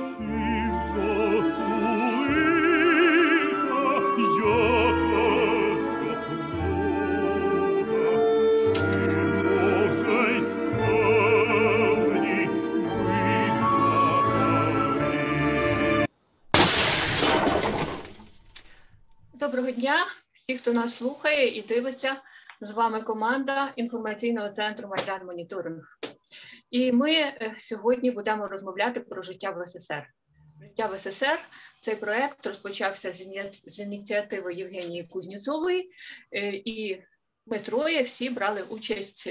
Доброго дня всі, хто нас слухає і дивиться. З вами команда інформаційного центру «Майдан Моніторинг». І ми сьогодні будемо розмовляти про життя в СССР. Життя в СССР – цей проєкт розпочався з ініціативи Євгенії Кузнєцової, і ми троє всі брали участь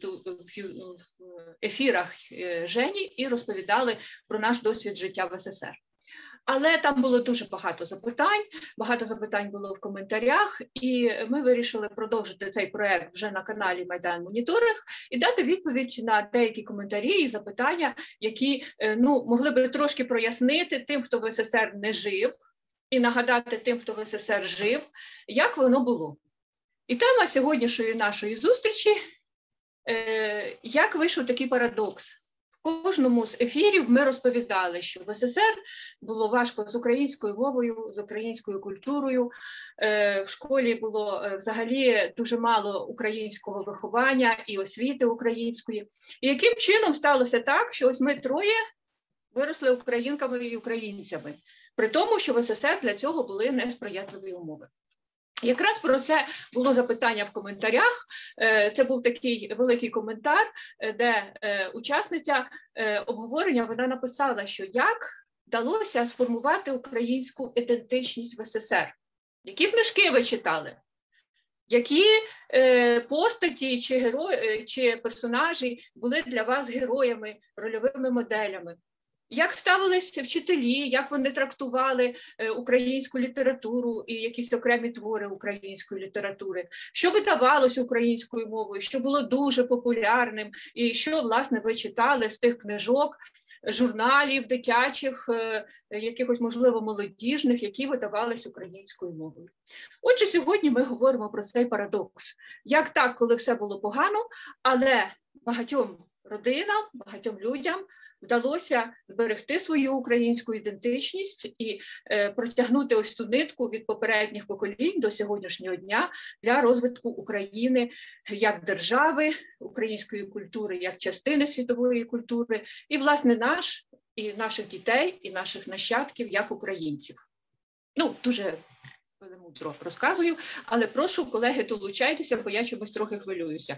в ефірах Жені і розповідали про наш досвід життя в СССР. Але там було дуже багато запитань було в коментарях, і ми вирішили продовжити цей проєкт вже на каналі Майдан Моніторинг і дати відповідь на деякі коментарі і запитання, які могли би трошки прояснити тим, хто в СССР не жив, і нагадати тим, хто в СССР жив, як воно було. І тема сьогоднішньої нашої зустрічі – як вийшов такий парадокс. В кожному з ефірів ми розповідали, що в СССР було важко з українською мовою, з українською культурою. В школі було взагалі дуже мало українського виховання і освіти української. І яким чином сталося так, що ось ми троє виросли українками і українцями, при тому, що в СССР для цього були несприятливі умови. Якраз про це було запитання в коментарях. Це був такий великий коментар, де учасниця обговорення, вона написала, що як вдалося сформувати українську ідентичність в СССР. Які книжки ви читали? Які постаті чи персонажі були для вас героями, рольовими моделями? Як ставилися вчителі, як вони трактували українську літературу і якісь окремі твори української літератури? Що видавалось українською мовою, що було дуже популярним, і що, власне, ви читали з тих книжок, журналів дитячих, якихось, можливо, молодіжних, які видавались українською мовою? Отже, сьогодні ми говоримо про цей парадокс. Як так, коли все було погано, але багатьом родинам, багатьом людям вдалося зберегти свою українську ідентичність і протягнути ось ту нитку від попередніх поколінь до сьогоднішнього дня для розвитку України як держави, української культури, як частини світової культури, і, власне, і наших дітей, і наших нащадків як українців. Дуже мудро розказую, але прошу, колеги, долучайтеся, бо я чомусь трохи хвилююся.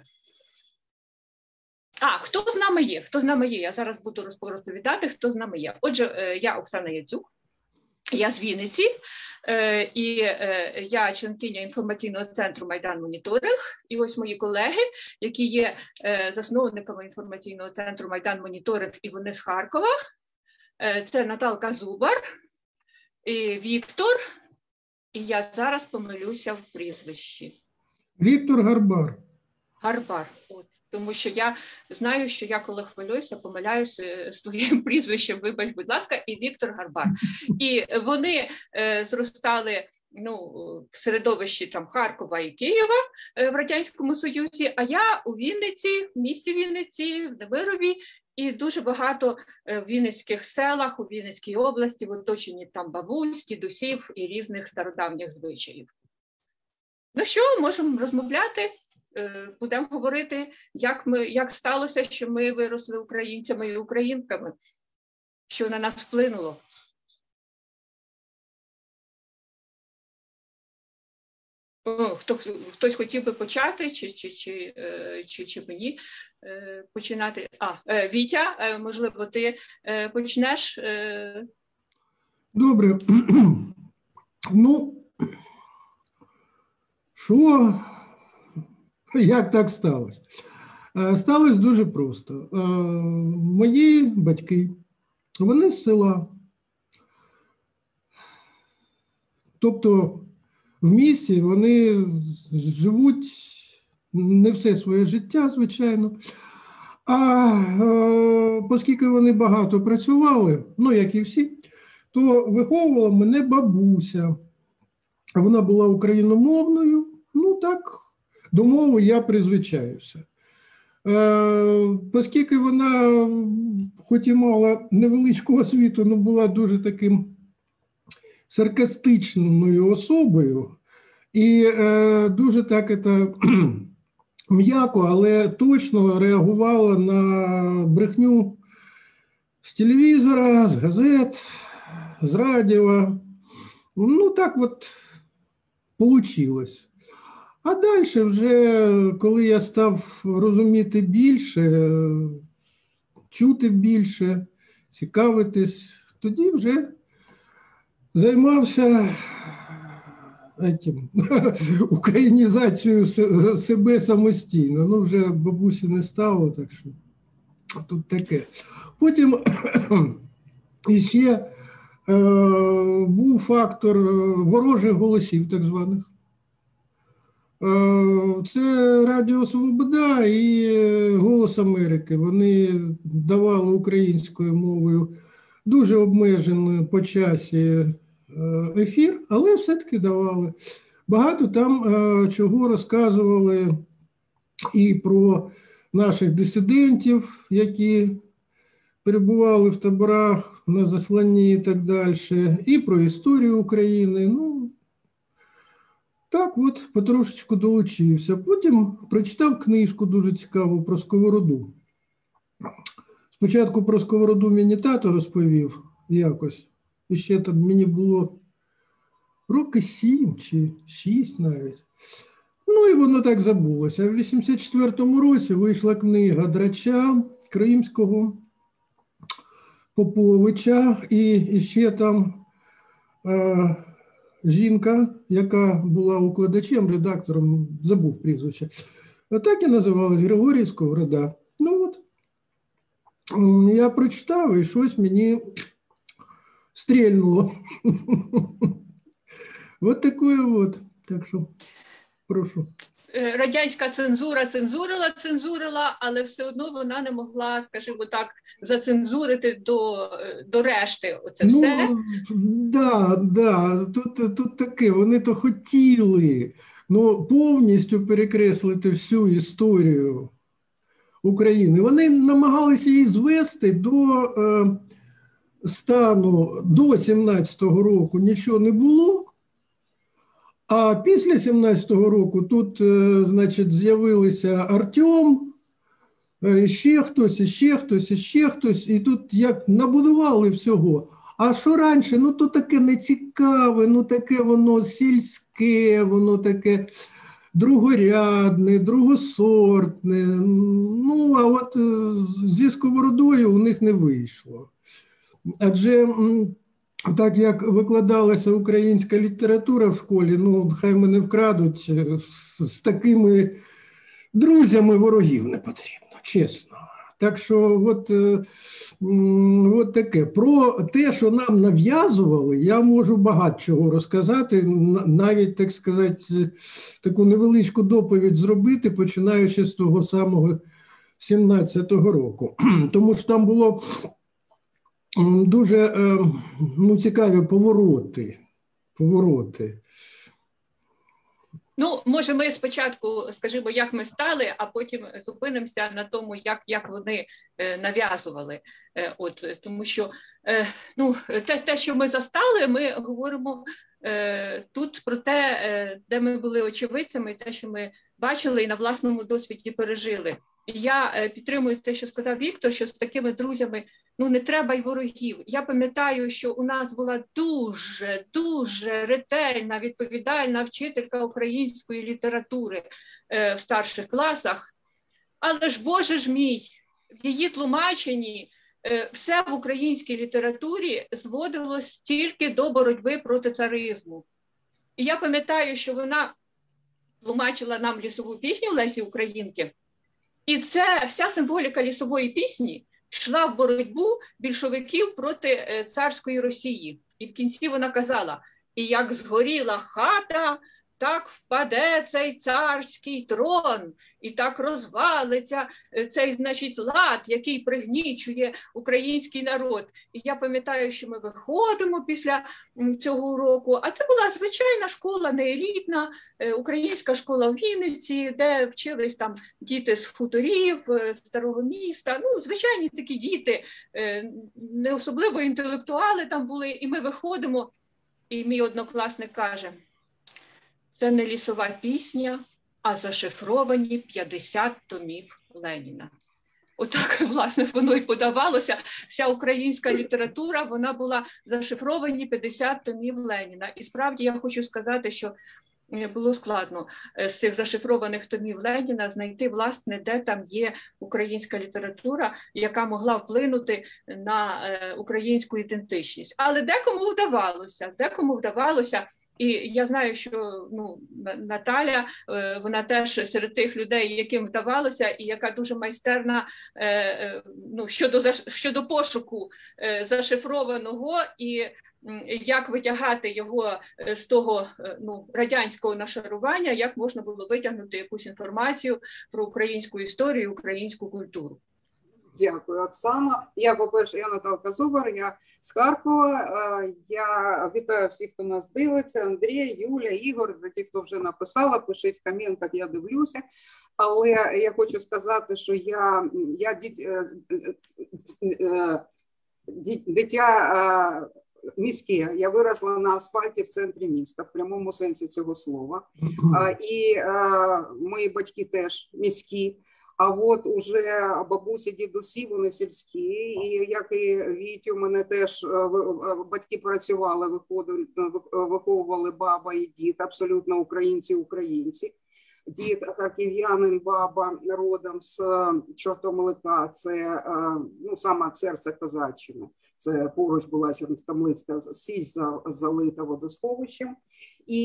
Хто з нами є? Хто з нами є? Я зараз буду розповідати, хто з нами є. Отже, я Оксана Яцюк, я з Вінниці, і я членкиня інформаційного центру Майдан Моніторинг. І ось мої колеги, які є засновниками інформаційного центру Майдан Моніторинг, і вони з Харкова. Це Наталка Зубар, і Віктор, і я зараз помилюся в прізвищі. Віктор Гарбар. Гарбар. Тому що я знаю, що я, коли хвилююся, помиляюся своїм прізвищем, вибач, будь ласка, і Віктор Гарбар. І вони зростали в середовищі Харкова і Києва в Радянському Союзі, а я у Вінниці, в місті Вінниці, в Немирові, і дуже багато в вінницьких селах, у Вінницькій області, в оточенні бабусь, дідусів і різних стародавніх звичаїв. Що, можемо розмовляти? Будемо говорити, як сталося, що ми виросли українцями і українками, що на нас вплинуло. Хтось хотів би почати, чи мені починати? Вітя, можливо, ти почнеш? Добре. Як так сталося? Сталося дуже просто. Мої батьки, вони з села. Тобто в місті вони живуть не все своє життя, звичайно. Оскільки вони багато працювали, як і всі, то виховувала мене бабуся. Вона була україномовною, до мови я призвичаюся. Оскільки вона, хоч і мала невеличку освіту, але була дуже таким саркастичною особою і дуже так м'яко, але точно реагувала на брехню з телевізора, з газет, з радіо. Ну, так от получилось. А далі вже, коли я став розуміти більше, чути більше, цікавитись, тоді вже займався українізацією себе самостійно. Ну, вже бабусі не стало, так що тут таке. Потім іще був фактор ворожих голосів, так званих. Це Радіо Свобода і Голос Америки. Вони давали українською мовою дуже обмежений по часі ефір, але все-таки давали. Багато там чого розказували і про наших дисидентів, які перебували в таборах на засланні і так далі, і про історію України. Ну, так от потрошечку долучився. Потім прочитав книжку дуже цікаву про Сковороду. Спочатку про Сковороду мені тато розповів якось. І ще там мені було роки 7 чи 6 навіть. Ну і воно так забулося. В 84-му році вийшла книга Драча, Кримського, Поповича і ще там жінка, яка була укладачем, редактором, забув прізвище. Так і називалась Григорій Сковорода. Ну от, я прочитав і щось мені стрельнуло. Вот такое вот. Так що, прошу. Радянська цензура цензурила, але все одно вона не могла, скажімо так, зацензурити до решти оце все. Да. Тут таке, вони то хотіли, повністю перекреслити всю історію України. Вони намагалися її звести до стану до 17-го року нічого не було, а після 17-го року тут, значить, з'явилися Артем, ще хтось, і тут як набудували всього. А що раніше, то таке нецікаве, таке воно сільське, воно таке другорядне, другосортне. А от зі Сковородою у них не вийшло. Адже так як викладалася українська література в школі, хай мене вкрадуть, з такими друзями ворогів не потрібно, чесно. Так що от таке. Про те, що нам нав'язували, я можу багато чого розказати, навіть, так сказати, таку невеличку доповідь зробити, починаючи з того самого 17-го року. Тому що там було дуже цікаві повороти. Може, ми спочатку скажімо, як ми стали, а потім зупинимося на тому, як вони нав'язували. Тому що те, що ми застали, ми говоримо тут про те, де ми були очевидцями, те, що ми бачили і на власному досвіді пережили. І я підтримую те, що сказав Віктор, що з такими друзями не треба й ворогів. Я пам'ятаю, що у нас була дуже ретельна, відповідальна вчителька української літератури в старших класах. Але ж, Боже ж мій, в її тлумаченні все в українській літературі зводилось тільки до боротьби проти царизму. І я пам'ятаю, що вона тлумачила нам лісову пісню Лесі Українки. І це вся символіка лісової пісні йшла в боротьбу більшовиків проти царської Росії. І в кінці вона казала: і як згоріла хата, так впаде цей царський трон, і так розвалиться цей, значить, лад, який пригнічує український народ. І я пам'ятаю, що ми виходимо після цього уроку, а це була звичайна школа, не елітна, українська школа в Вінниці, де вчились там діти з хуторів, старого міста, ну, звичайні такі діти, не особливо інтелектуали там були, і ми виходимо, і мій однокласник каже: це не лісова пісня, а зашифровані 50 томів Леніна. Отак, власне, воно і подавалося. Вся українська література, вона була зашифровані 50 томів Леніна. І справді я хочу сказати, що було складно з цих зашифрованих томів Леніна знайти, власне, де там є українська література, яка могла вплинути на українську ідентичність. Але декому вдавалося. І я знаю, що Наталя, вона теж серед тих людей, яким вдавалося, і яка дуже майстерна щодо пошуку зашифрованого і як витягати його з того радянського нашарування, як можна було витягнути якусь інформацію про українську історію, українську культуру. Дякую, Оксана. Я Наталка Зубар, я з Харкова. Я вітаю всіх, хто нас дивиться. Андрій, Юля, Ігор, за ті, хто вже написала, пишіть в коментах, я дивлюся. Але я хочу сказати, що я дитя міське. Я виросла на асфальті в центрі міста, в прямому сенсі цього слова. І мої батьки теж міські. А от уже бабусі, дідусі, вони сільські, і як і Вітю, у мене теж батьки працювали, виховували баба і дід, абсолютно українці. Дід харків'янин, баба родом з Чортомлика, це саме серце Козаччини. Це поруч була Чорнотамлицька сіль залита водосховищем. І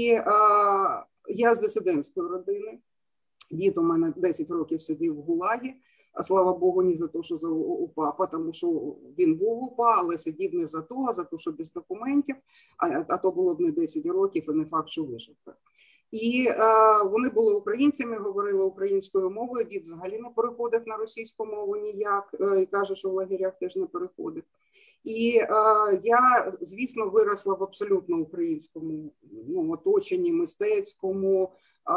я з дисидентської родини. Дід у мене 10 років сидів в ГУЛАГі, а слава Богу, не за те, що за УПА, тому що він був УПА, але сидів не за то, а за те, що без документів, а то було б не 10 років і не факт, що вижив. І вони були українцями, говорили українською мовою, дід взагалі не переходив на російську мову ніяк, і каже, що в лагерях теж не переходив. І я, звісно, виросла в абсолютно українському оточенні, мистецькому,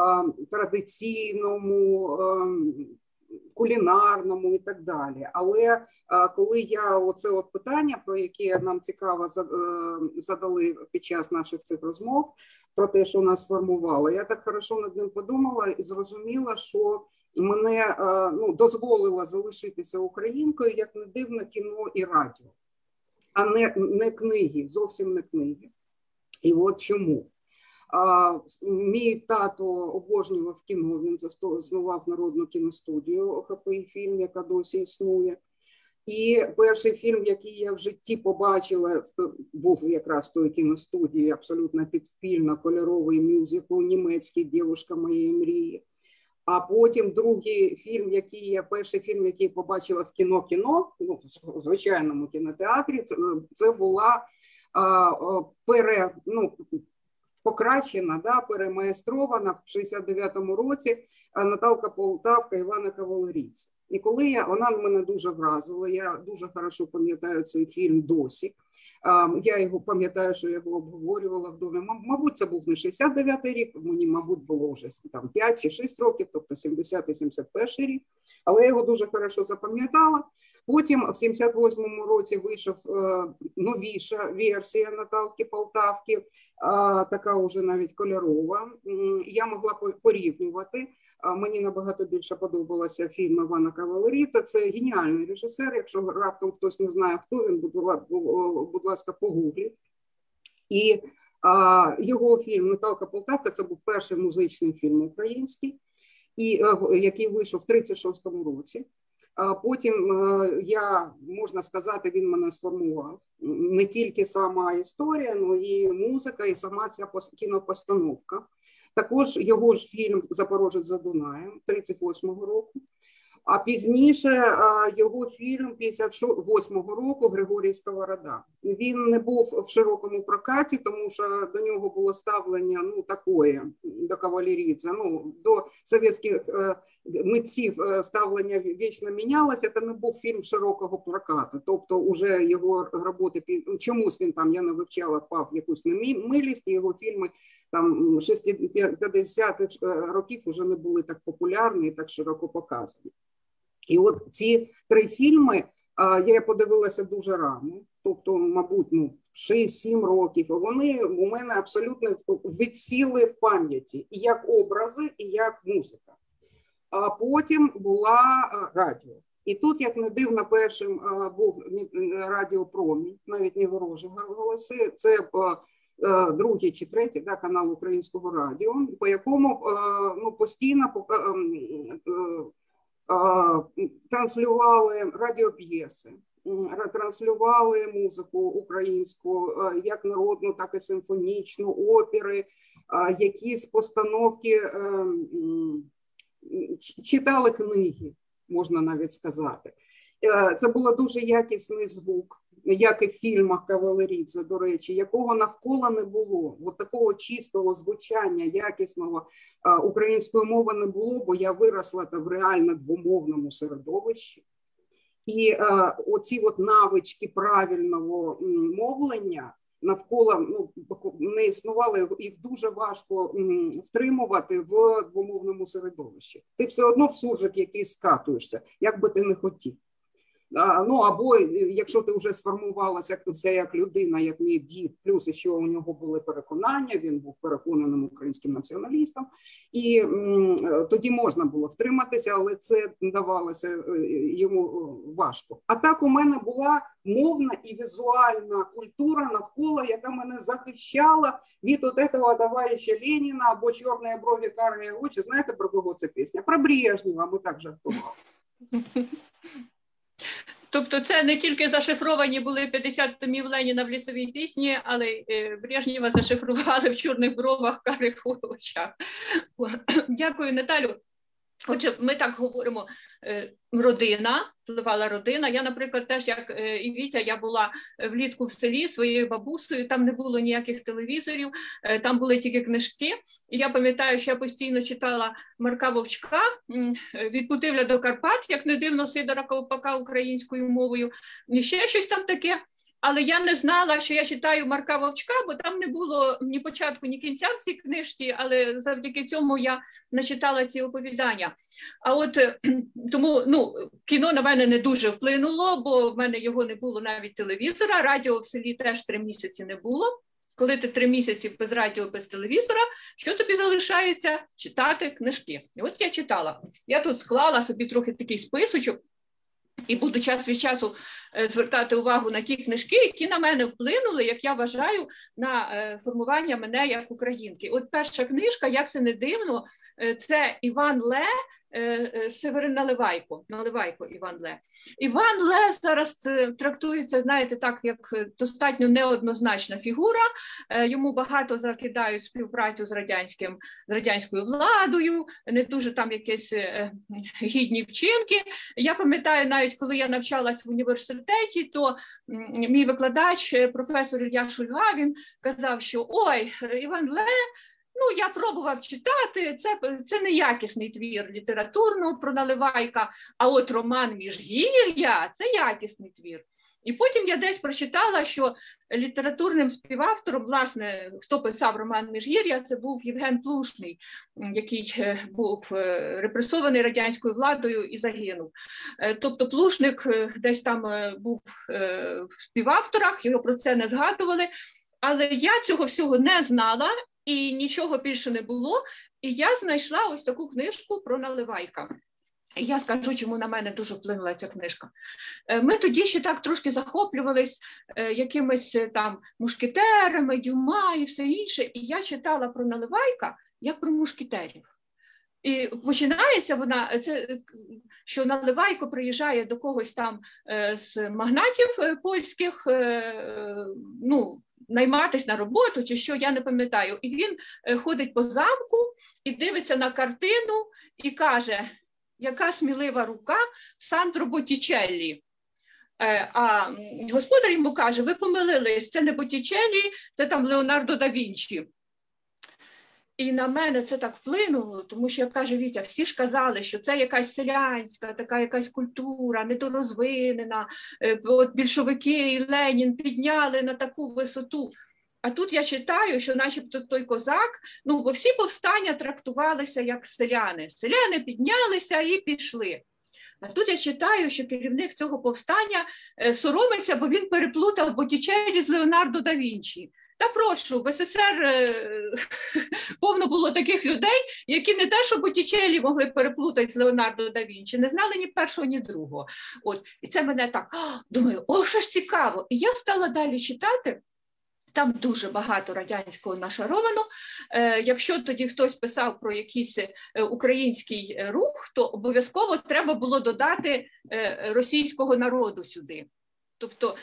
традиційному, кулінарному і так далі. Але коли я оце питання, про яке нам цікаво задали під час наших цих розмов, про те, що нас сформувало, я так хорошо над ним подумала і зрозуміла, що мене дозволило залишитися українкою, як не дивно, кіно і радіо, а не книги, зовсім не книги. І от чому. Мій тато обожнював кіно, він заснував Народну кіностудію ХПІ фільм, яка досі існує. І перший фільм, який я в житті побачила, був якраз в той кіностудії, абсолютно підпільно, кольоровий мюзикл німецький «Дівушка моєї мрії». А потім другий фільм, перший фільм, який побачила в кіно, в звичайному кінотеатрі, це була покращена, перемаестрована в 69-му році Наталка Полтавка, Івана Кавалерійця. І коли вона мене дуже вразила, я дуже хорошо пам'ятаю цей фільм досі. Я його пам'ятаю, що я його обговорювала в домі. Мабуть, це був не 69-й рік, мені, мабуть, було вже 5 чи 6 років, тобто 70-71 рік. Але я його дуже хорошо запам'ятала. Потім в 78-му році вийшов новіша версія Наталки Полтавки, така вже навіть кольорова. Я могла порівнювати. Мені набагато більше подобалося фільм Івана Кавалерійця. Це геніальний режисер. Якщо раптом хтось не знає, хто він, будь ласка, погугліть. І його фільм «Наталка Полтавка» – це був перший музичний фільм український, який вийшов в 36-му році. Потім можна сказати, він мене сформував. Не тільки сама історія, але і музика, і сама ця кінопостановка. Також його ж фільм «Запорожець за Дунаєм» 38-го року. А пізніше його фільм 58-го року «Григорій Сковорода». Він не був в широкому прокаті, тому що до нього було ставлення, ну, такое, до Кавалеридзе. Ну, до совєтських митців ставлення вічно мінялося, це не був фільм широкого прокату. Тобто уже його роботи, чомусь він там, я не вивчала, впав в якусь немилість, і його фільми там 50-х років вже не були так популярні і так широко показані. І от ці 3 фільми я подивилася дуже рано, тобто, мабуть, 6-7 років, і вони у мене абсолютно відсіли в пам'яті, і як образи, і як музика. А потім була радіо. І тут, як не дивно, першим був радіо «Промінь», навіть не ворожі голоси, це другий чи третій, да, канал Українського радіо, по якому постійно транслювали радіоп'єси, транслювали музику українську, як народну, так і симфонічну, опери, якісь постановки, читали книги, можна навіть сказати. Це був дуже якісний звук, як і в фільмах Кавалеридзе, до речі, якого навколо не було. От такого чистого звучання, якісного української мови не було, бо я виросла в реально двомовному середовищі. І оці от навички правильного мовлення навколо не існували, їх дуже важко втримувати в двомовному середовищі. Ти все одно в суржик якийсь скатуєшся, як би ти не хотів. Ну, або якщо ти вже сформувалася як людина, як мій дід, плюс ще у нього були переконання, він був переконаним українським націоналістом, і тоді можна було втриматися, але це давалося йому важко. А так у мене була мовна і візуальна культура навколо, яка мене захищала від от этого товариша Леніна або «Чорні брові, карі очі». Знаєте, про кого це пісня? Про Брежнєва, ми так жартували. Тобто це не тільки зашифровані були 50 томів Леніна в лісовій пісні, але й Брежнєва зашифрували в «Чорних бровах, карих очах». Дякую, Наталю. Отже, ми так говоримо, родина, впливала родина. Я, наприклад, теж, як і Вітя, я була влітку в селі своєю бабусею, там не було ніяких телевізорів, там були тільки книжки. І я пам'ятаю, що я постійно читала Марка Вовчка «Від Путивля до Карпат», як не дивно, Сидора Ковпака українською мовою, і ще щось там таке. Але я не знала, що я читаю Марка Вовчка, бо там не було ні початку, ні кінця в цій книжці, але завдяки цьому я начитала ці оповідання. А от тому, кіно на мене не дуже вплинуло, бо в мене його не було навіть телевізора, радіо в селі теж 3 місяці не було. Коли ти 3 місяці без радіо, без телевізора, що тобі залишається? Читати книжки. І от я читала. Я тут склала собі трохи такий списочок, і буду час від часу звертати увагу на ті книжки, які на мене вплинули, як я вважаю, на формування мене як українки. От перша книжка, як це не дивно, це Іван Ле, Северин Наливайко Іван Ле. Іван Ле зараз трактується, знаєте, так, як достатньо неоднозначна фігура. Йому багато закидають співпрацю з радянською владою, не дуже там якісь гідні вчинки. Я пам'ятаю, навіть коли я навчалась в університеті, то мій викладач, професор Ілля Шульга, він казав, що ой, Іван Ле, я пробував читати, це неякісний твір літературно про Наливайка, а от роман «Міжгір'я» – це якісний твір. І потім я десь прочитала, що літературним співавтором, власне, хто писав роман «Міжгір'я», це був Євген Плушний, який був репресований радянською владою і загинув. Тобто Плушник десь там був в співавторах, його про це не згадували, але я цього всього не знала, і нічого більше не було, і я знайшла ось таку книжку про Наливайка. І я скажу, чому на мене дуже вплинула ця книжка. Ми тоді ще так трошки захоплювались якимись там мушкетерами, Дюма і все інше, і я читала про Наливайка як про мушкетерів. І починається вона, що Наливайко приїжджає до когось там з магнатів польських, найматись на роботу чи що, я не пам'ятаю. І він ходить по замку і дивиться на картину і каже: яка смілива рука Сандро Боттічеллі. А господар йому каже, ви помилились, це не Боттічеллі, це там Леонардо да Вінчі. І на мене це так вплинуло, тому що, як каже Вітя, всі ж казали, що це якась селянська, така якась культура, недорозвинена, от більшовики і Ленін підняли на таку висоту. А тут я читаю, що начебто той козак, бо всі повстання трактувалися як селяни. Селяни піднялися і пішли. А тут я читаю, що керівник цього повстання соромиться, бо він переплутав Боттічеллі з Леонардо да Вінчі. Та прошу, в СССР повно було таких людей, які не те, що Боттічеллі могли переплутати з Леонардо да Вінчі, не знали ні першого, ні другого. І це мене так, думаю, що ж цікаво. І я стала далі читати. Там дуже багато радянського нашаровано. Якщо тоді хтось писав про якийсь український рух, то обов'язково треба було додати російського народу сюди. Тобто,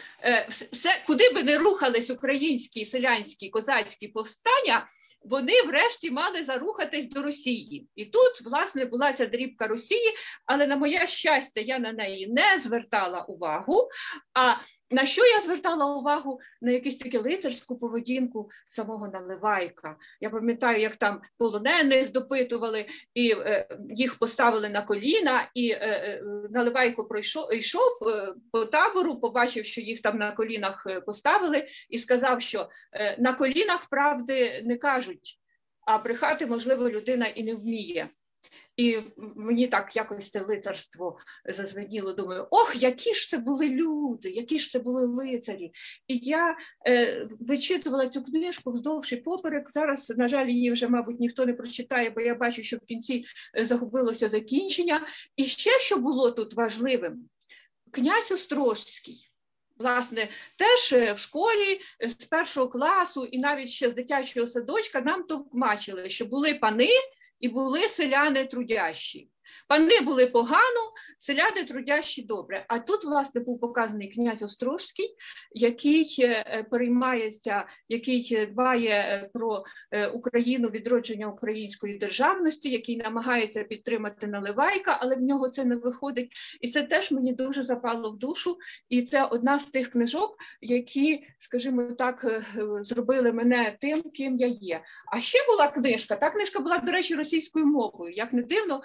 куди би не рухались українські, селянські, козацькі повстання, вони врешті мали зарухатись до Росії. І тут, власне, була ця дрібка Росії, але на моє щастя, я на неї не звертала увагу. А на що я звертала увагу? На якусь таку лицарську поведінку самого Наливайка. Я пам'ятаю, як там полонених допитували, і їх поставили на коліна, і Наливайко йшов по табору, побачив, що їх там на колінах поставили, і сказав, що на колінах правди не кажуть, а брехати, можливо, людина і не вміє. І мені так якось це лицарство зазвеніло, думаю, які ж це були люди, які ж це були лицарі. І я вичитувала цю книжку вздовж і поперек, зараз, на жаль, її вже, мабуть, ніхто не прочитає, бо я бачу, що в кінці загубилося закінчення. І ще, що було тут важливим, князь Острозький. Власне, теж в школі з першого класу і навіть ще з дитячого садочка нам товкмачили, що були пани, і були селяни трудящі. Пани були погано, селяни трудящі добре. А тут, власне, був показаний князь Острозький, який переймається, який дбає про Україну, відродження української державності, який намагається підтримати Наливайка, але в нього це не виходить. І це теж мені дуже запало в душу. І це одна з тих книжок, які, скажімо так, зробили мене тим, ким я є. А ще була книжка, та книжка була, до речі, російською мовою. Як не дивно,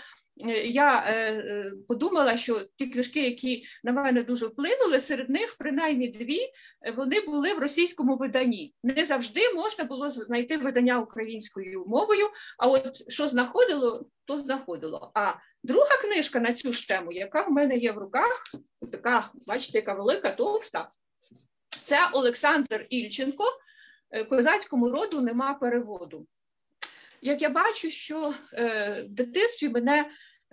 я подумала, що ті книжки, які на мене дуже вплинули, серед них принаймні дві, вони були в російському виданні. Не завжди можна було знайти видання українською мовою, а от що знаходило, то знаходило. А друга книжка на цю ж тему, яка в мене є в руках, така, бачите, яка велика, товста, це Олександр Ільченко «Козацькому роду нема переводу». Як я бачу, що в дитинстві мене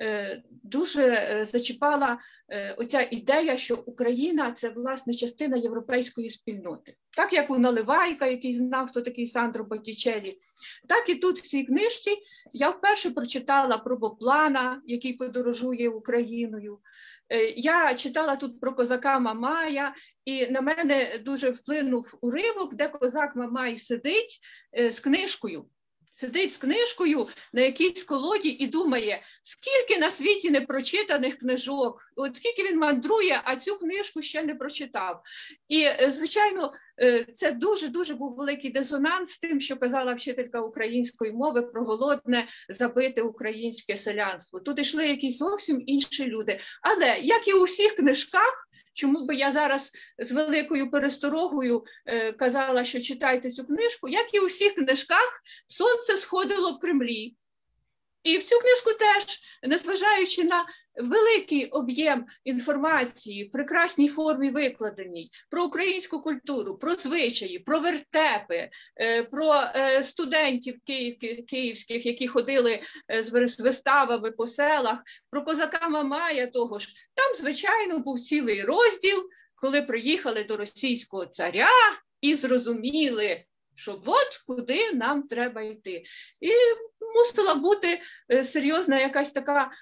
дуже зачіпала оця ідея, що Україна – це, власне, частина європейської спільноти. Так, як у Наливайка, який знав, хто такий Сандро Боттічеллі, так і тут в цій книжці я вперше прочитала про Боплана, який подорожує Україною. Я читала тут про козака Мамая, і на мене дуже вплинув уривок, де козак Мамай сидить з книжкою. Сидить з книжкою на якійсь колоді і думає, скільки на світі непрочитаних книжок, от скільки він мандрує, а цю книжку ще не прочитав. І, звичайно, це дуже-дуже був великий дисонанс з тим, що казала вчителька української мови про голодне, забите українське селянство. Тут йшли якісь зовсім інші люди. Але, як і у всіх книжках, чому би я зараз з великою пересторогою казала, що читайте цю книжку, як і у всіх книжках, сонце сходило в Кремлі. І в цю книжку теж, незважаючи на великий об'єм інформації, в прекрасній формі викладеній, про українську культуру, про звичаї, про вертепи, про студентів київських, які ходили з виставами по селах, про козака Мамая того ж. Там, звичайно, був цілий розділ, коли приїхали до російського царя і зрозуміли, що от куди нам треба йти. І мусила бути серйозна якась така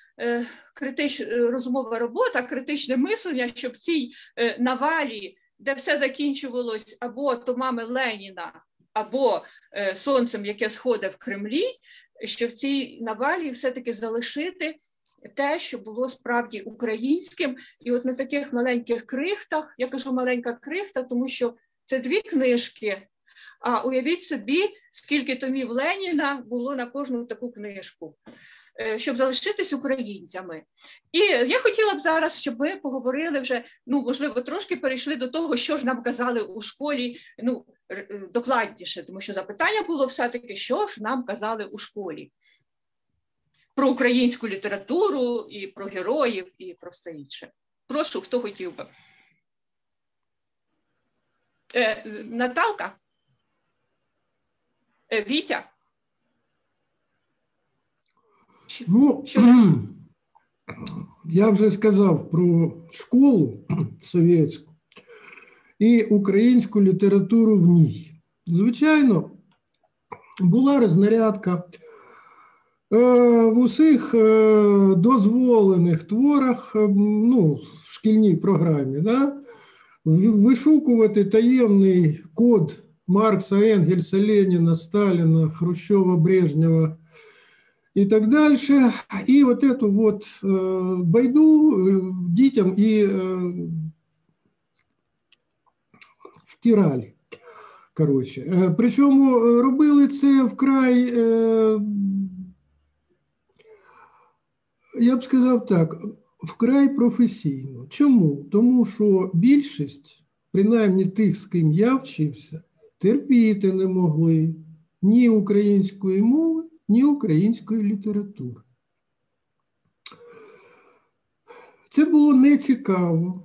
розумова робота, критичне мислення, щоб в цій навалі, де все закінчувалось або томами Леніна, або сонцем, яке сходить в Кремлі, що в цій навалі все-таки залишити те, що було справді українським. І от на таких маленьких крихтах, я кажу маленька крихта, тому що це 2 книжки, а уявіть собі, скільки томів Леніна було на кожну таку книжку, щоб залишитись українцями. І я хотіла б зараз, щоб ми поговорили вже, можливо, трошки перейшли до того, що ж нам казали у школі, докладніше, тому що запитання було все-таки, що ж нам казали у школі. Про українську літературу, і про героїв, і про все інше. Прошу, хто хотів би? Наталка? Вітя? Я вже сказав про школу совєтську і українську літературу в ній. Звичайно, була рознарядка в усіх дозволених творах, в шкільній програмі, да? Вишукувати таємний код Маркса, Енгельса, Леніна, Сталіна, Хрущова, Брежнєва і так далі. І от эту байду дітям і втирали. Коротше. Причому робили це вкрай, я б сказав так, вкрай професійно. Чому? Тому що більшість, принаймні тих, з ким я вчився, терпіти не могли ні української мови, ні української літератури. Це було нецікаво.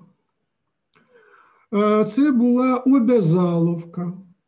Це була обязаловка.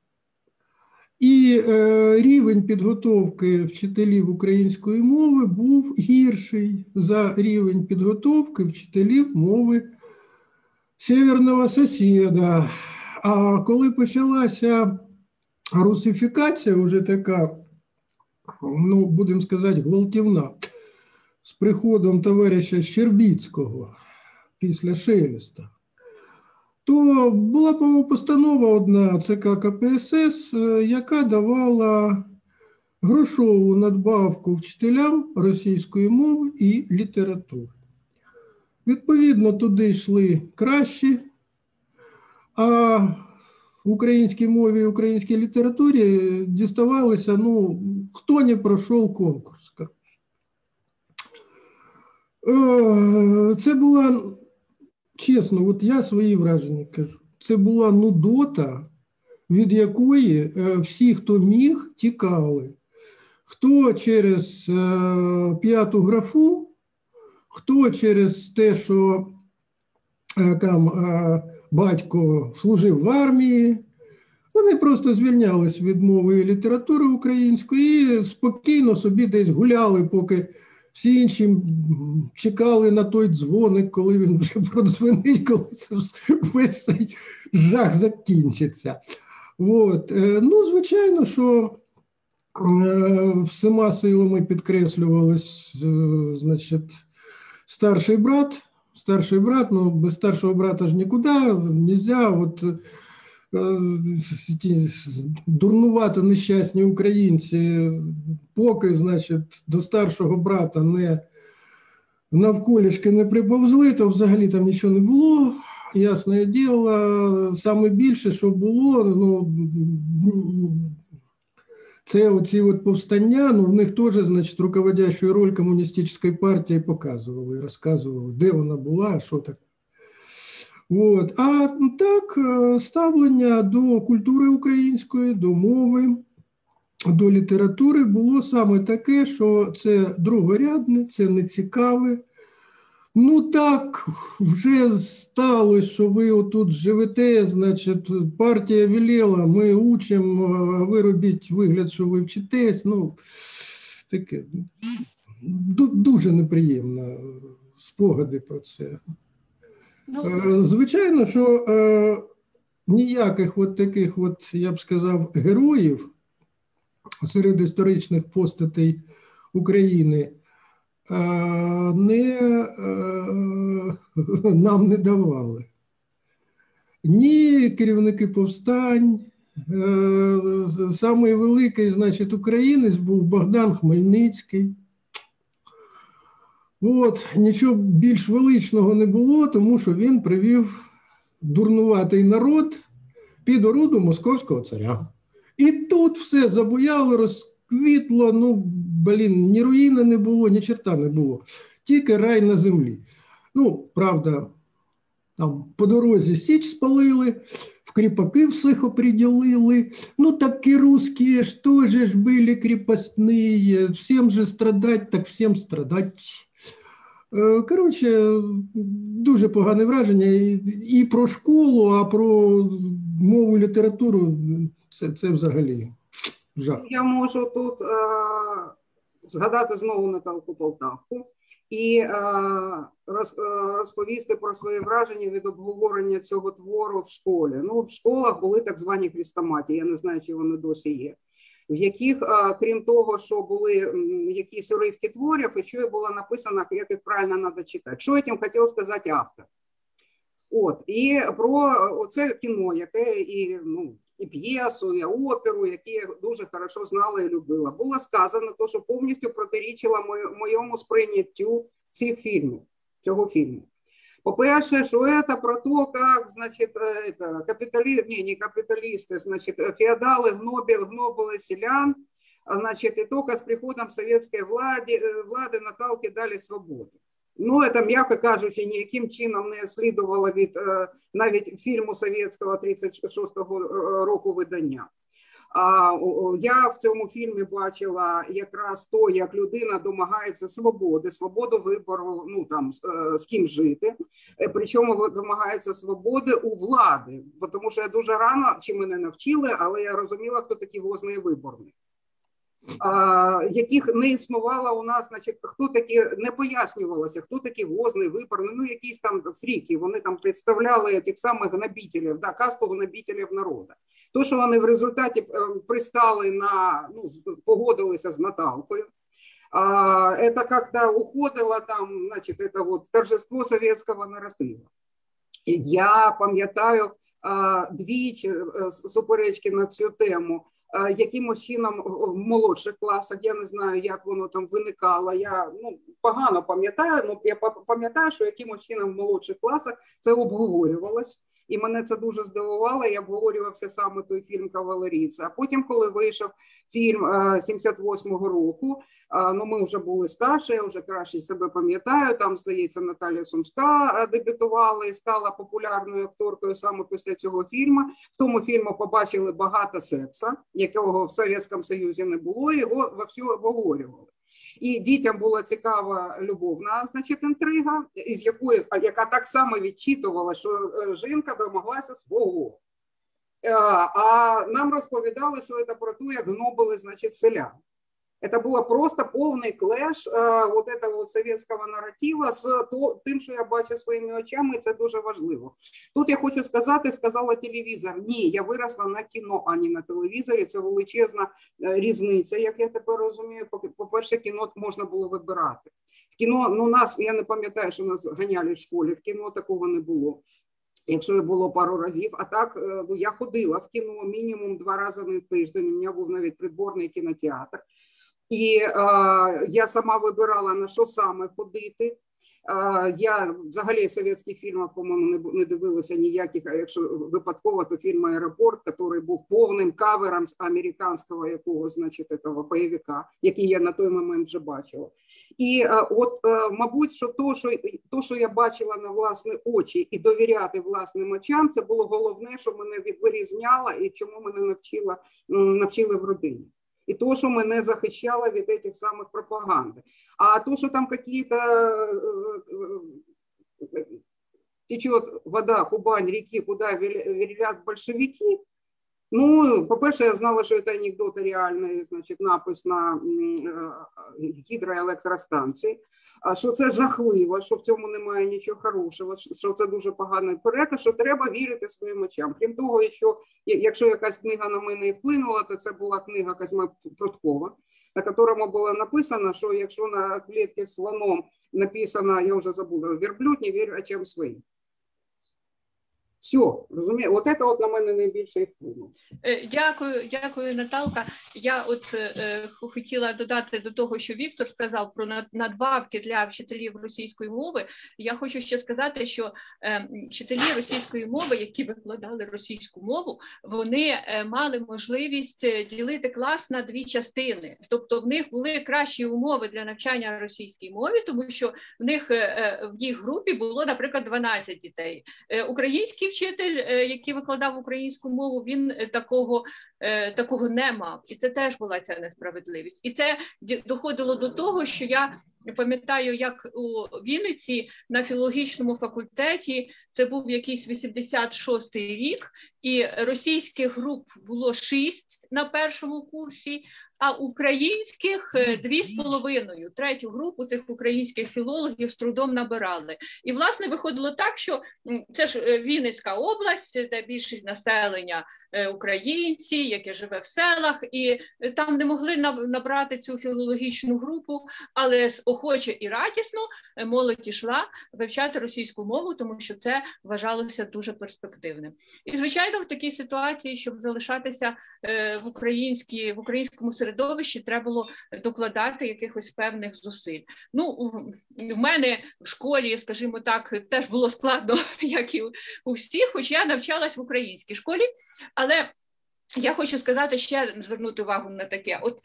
І рівень підготовки вчителів української мови був гірший за рівень підготовки вчителів мови северного сусіда. А коли почалася русифікація, вже така, будемо сказати, гвалтівна, з приходом товариша Щербіцького після Шелеста, то була, по-моєму, постанова одна ЦК КПСС, яка давала грошову надбавку вчителям російської мови і літератури. Відповідно, туди йшли кращі, а в українській мові і українській літературі діставалися, хто не пройшов конкурс. Це була, чесно, от я свої враження кажу, це була нудота, від якої всі, хто міг, тікали. Хто через 5-ту графу, хто через те, що там батько служив в армії, вони просто звільнялись від мови і літератури української і спокійно собі десь гуляли, поки всі інші чекали на той дзвоник, коли він вже продзвонить, коли весь цей жах закінчиться. Звичайно, що всіма силами підкреслювалось, старший брат, без старшого брата ж нікуди, нельзя, ті дурнувато нещасні українці, поки, до старшого брата навколішки не приповзли, то взагалі там нічого не було. Ясне діло, саме більше, що було, це оці повстання, в них теж, руководящу роль комуністичної партії показували, розказували, де вона була, що таке. А так, ставлення до культури української, до мови, до літератури було саме таке, що це другорядне, це нецікаве. Так вже сталося, що ви отут живете, партія велела, ми учимо, а ви робіть вигляд, що ви вчитесь. Таке дуже неприємно спогади про це. Звичайно, що ніяких таких, я б сказав, героїв серед історичних постатей України нам не давали. Ні керівники повстань. Самий великий, українець був Богдан Хмельницький. От, нічого більш величного не було, тому що він привів дурнуватий народ під ороду московського царя. І тут все забуяло, розквітло, ну, блін, ні руїни не було, ні черта не було. Тільки рай на землі. Ну, правда, там по дорозі Січ спалили, в кріпаки всіх определили. Ну, так и русские ж тоже ж были крепостные. Всем же страдать, так всем страдать. Коротше, дуже погане враження і про школу, а про мову, літературу це взагалі жах. Я можу тут згадати знову Наталку Полтавку і розповісти про свої враження від обговорення цього твору в школі. Ну, в школах були так звані хрестоматії, я не знаю, чи вони досі є, в яких, крім того, що були якісь уривки творів, і що було написано, як їх правильно треба читати. Що цим хотів сказати автор? От, і про оце кіно, яке і п'єсу, і оперу, які я дуже хорошо знала і любила. Було сказано, то, що повністю протирічило моєму сприйняттю цього фільму. По-перше, що это про то, как, значит, не капиталисты, значит, феодалы гнобили селян, значит, и только с приходом советской влади Наталки дали свободу. Ну, это, м'яко кажучи, ніяким чином не слідувало від навіть фільму совєтського 36-го року видання. Я в цьому фільмі бачила якраз то, як людина домагається свободи вибору, ну там з ким жити, причому домагається свободи у влади, тому що я дуже рано, чи мене навчили, але я розуміла, хто такі Возний і Виборний. Яких не існувало у нас, значить, хто такі, не пояснювалося, хто такі Возний, Виборний, ну якісь там фріки, вони там представляли тих самих гнобителів, да, касту гнобителів народу. То, що вони в результаті пристали на, ну, погодилися з Наталкою, это как-то уходило там, значит, это вот торжество советского наратива. І я пам'ятаю двічі суперечки на цю тему, якимось чином в молодших класах, я не знаю, як воно там виникало, я погано пам'ятаю, але я пам'ятаю, що якимось чином в молодших класах це обговорювалось. І мене це дуже здивувало, я обговорювався саме той фільм «Кавалерійця». А потім, коли вийшов фільм 78-го року, ну ми вже були старші, я вже краще себе пам'ятаю, там, здається, Наталія Сумська дебютувала і стала популярною акторкою саме після цього фільму. В тому фільмі побачили багато секса, якого в Совєтському Союзі не було, його вовсю обговорювали. І дітям була цікава любовна, значить, інтрига, яка так само відчитувала, що жінка домоглася свого. А нам розповідали, що це про те, як гнобили, значить, селян. Это было просто повний клеш вот этого вот совєтського наратива з тим, що я бачу своїми очами, і це дуже важливо. Тут я хочу сказати, сказала телевізор. Ні, я виросла на кіно, а не на телевізорі. Це величезна різниця, як я тепер розумію. По-перше, кіно можна було вибирати. В кіно, ну нас, я не пам'ятаю, що нас ганяли в школі, в кіно такого не було. Якщо було пару разів, а так, ну, я ходила в кіно мінімум 2 рази на тиждень, у мене був навіть придворний кінотеатр. І я сама вибирала, на що саме ходити. Я взагалі совєтських фільмів, по-моєму, не дивилася ніяких, а якщо випадково, то фільм «Аеропорт», який був повним кавером з американського якогось, значить, этого бойовика, який я на той момент вже бачила. І от, мабуть, що то, що я бачила на власні очі і довіряти власним очам, це було головне, що мене вирізняло і чому мене навчили в родині. І то, що мене захищало від цих самих пропаганди. А то, що там якісь течет вода, Кубань, реки, куди вірять большевики, ну, по-перше, я знала, що це анекдот реальний, значить, напис на гідроелектростанції, що це жахливо, що в цьому немає нічого хорошого, що це дуже поганий переказ, що треба вірити своїм очам. Крім того, якщо якась книга на мене і вплинула, то це була книга Козьми Пруткова, на якому було написано, що якщо на клітці з слоном написано, я вже забула, верблюд не вірить очам своїм. Все, розумієте, от це от на мене найбільше і вплинуло. Дякую, Наталка. Я хотіла додати до того, що Віктор сказав про надбавки для вчителів російської мови. Я хочу ще сказати, що вчителі російської мови, які викладали російську мову, вони мали можливість ділити клас на дві частини. Тобто в них були кращі умови для навчання російській мові, тому що в їх групі було, наприклад, 12 дітей. Український вчитель, який викладав українську мову, він такого не мав. І це теж була ця несправедливість. І це доходило до того, що я пам'ятаю, як у Вінниці на філологічному факультеті, це був якийсь 86-й рік, і російських груп було 6 на першому курсі, а українських 2,5. Третю групу цих українських філологів з трудом набирали. І, власне, виходило так, що це ж Вінницька область, де більшість населення українці, яке живе в селах, і там не могли набрати цю філологічну групу, але охоче і радісно молодь йшла вивчати російську мову, тому що це вважалося дуже перспективним. І, звичайно, в такій ситуації, щоб залишатися в українському середовищі, треба було докладати якихось певних зусиль. Ну, в мене в школі, скажімо так, теж було складно, як і у всіх, хоч я навчалась в українській школі, але я хочу сказати, ще звернути увагу на таке. От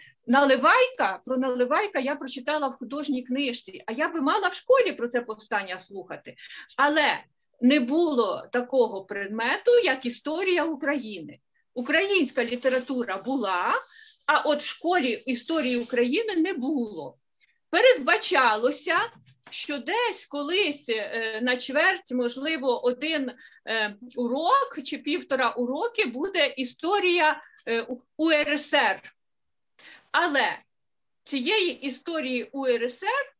про Наливайка я прочитала в художній книжці, а я би мала в школі про це повстання слухати. Але не було такого предмету, як історія України. Українська література була, а от в школі історії України не було. Передбачалося, що десь колись на чверть, можливо, один урок чи 1,5 уроки буде історія УРСР. Але цієї історії УРСР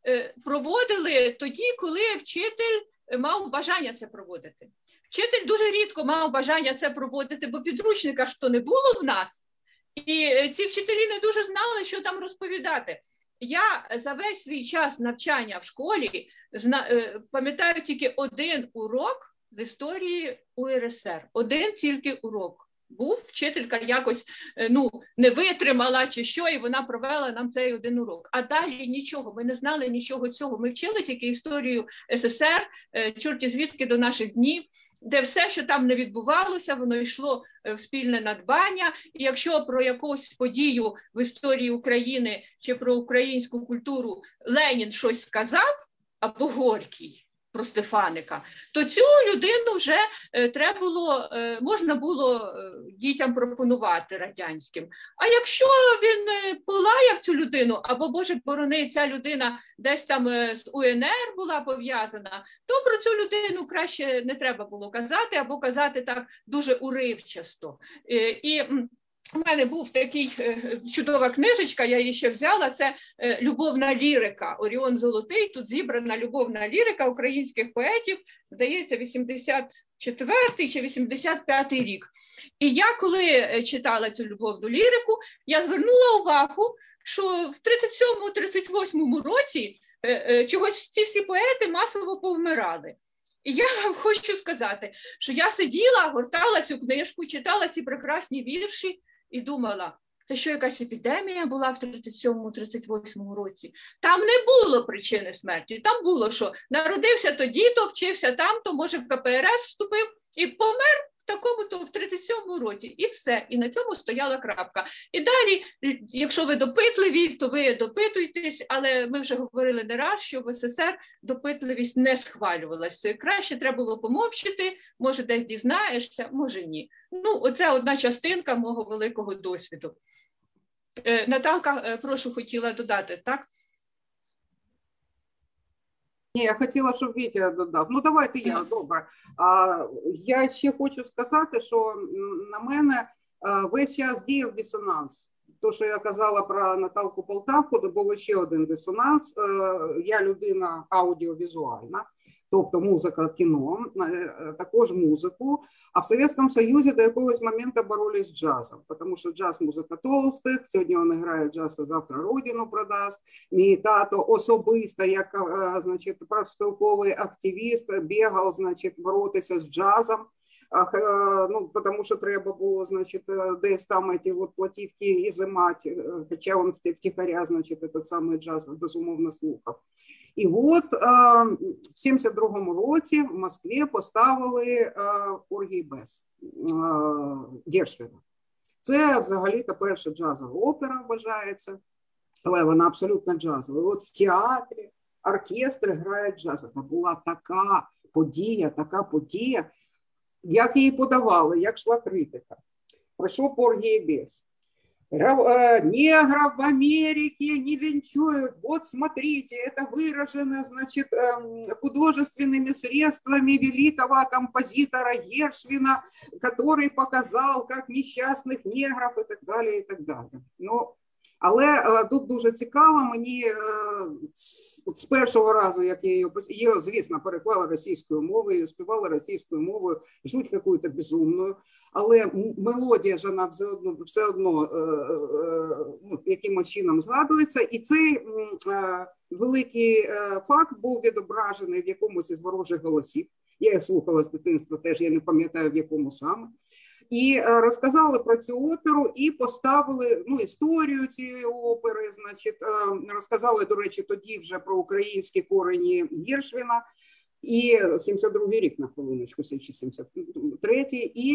проводили тоді, коли вчитель мав бажання це проводити. Вчитель дуже рідко мав бажання це проводити, бо підручника ж то не було в нас. І ці вчителі не дуже знали, що там розповідати. Я за весь свій час навчання в школі пам'ятаю тільки один урок з історії УРСР. Один тільки урок. Був, вчителька якось не витримала чи що, і вона провела нам цей один урок. А далі нічого, ми не знали нічого цього. Ми вчили тільки історію СССР, чорті звідки до наших днів, де все, що там не відбувалося, воно йшло в спільне надбання. І якщо про якусь подію в історії України чи про українську культуру Ленін щось сказав, або Горький, про Стефаника, то цю людину вже можна було дітям пропонувати радянським. А якщо він полаяв цю людину, або, Боже борони, ця людина десь там з УНР була пов'язана, то про цю людину краще не треба було казати, або казати так дуже уривчасто. І у мене був такий чудова книжечка, я її ще взяла, це «Любовна лірика», Оріон Золотий, тут зібрана любовна лірика українських поетів, здається, 84-й чи 85-й рік. І я, коли читала цю любовну лірику, я звернула увагу, що в 37-38 році чогось ці всі поети масово повмирали. І я вам хочу сказати, що я сиділа, гортала цю книжку, читала ці прекрасні вірші, і думала, це що якась епідемія була в 37-38 році? Там не було причини смерті, там було, що народився тоді, то вчився там, то може в КПРС вступив і помер в такому-то в 37-му році. І все, і на цьому стояла крапка. І далі, якщо ви допитливі, то ви допитуйтесь, але ми вже говорили не раз, що в СССР допитливість не схвалювалася. Краще треба було помовчати, може десь дізнаєшся, може ні. Ну, оце одна частинка мого великого досвіду. Наталка, прошу, хотіла додати, так? Ні, я хотіла, щоб Вітя додав. Ну, давайте я, добре. Я ще хочу сказати, що на мене весь час діяв дисонанс. То, що я казала про Наталку Полтавку, то був ще один дисонанс. Я людина аудіовізуальна. тобто музика, кіно, також музику. А в Совєтському Союзі до якогось моменту боролись з джазом, тому що джаз – музика толстих, сьогодні він грає джаз, а завтра родину продасть. Мій тато особисто, як, значить, профспілковий активіст, бігав, значить, боротися з джазом. Ну, потому що треба було, значить, десь там ці от платівки ізимати, хоча він втихаря, значить, этот самий джаз безумовно слухав. І от в 72-му році в Москві поставили «Поргі і Бес» Гершвіна. Це взагалі-то перша джазова опера вважається, але вона абсолютно джазова. І от в театрі оркестр грає джаз. Це була така подія, як її подавали, як йшла критика. Пройшов «Поргі і Бес». Негров в Америке не венчуют. Вот смотрите, это выражено, значит, художественными средствами великого композитора Гершвина, который показал, как несчастных негров и так далі, і так далі. Ну, але тут дуже цікаво, мені з першого разу, як я її, звісно, переклала російською мовою, співала російською мовою, жуть якою-то безумною, але мелодія ж вона все одно ну, якимось чином згадується, і цей великий факт був відображений в якомусь із ворожих голосів. Я їх слухала з дитинства теж, я не пам'ятаю в якому саме. І розказали про цю оперу і поставили, ну, історію цієї опери, значить, розказали, до речі, тоді вже про українські корені Гершвіна, і 72-й рік, на хвилиночку, чи 73-й, і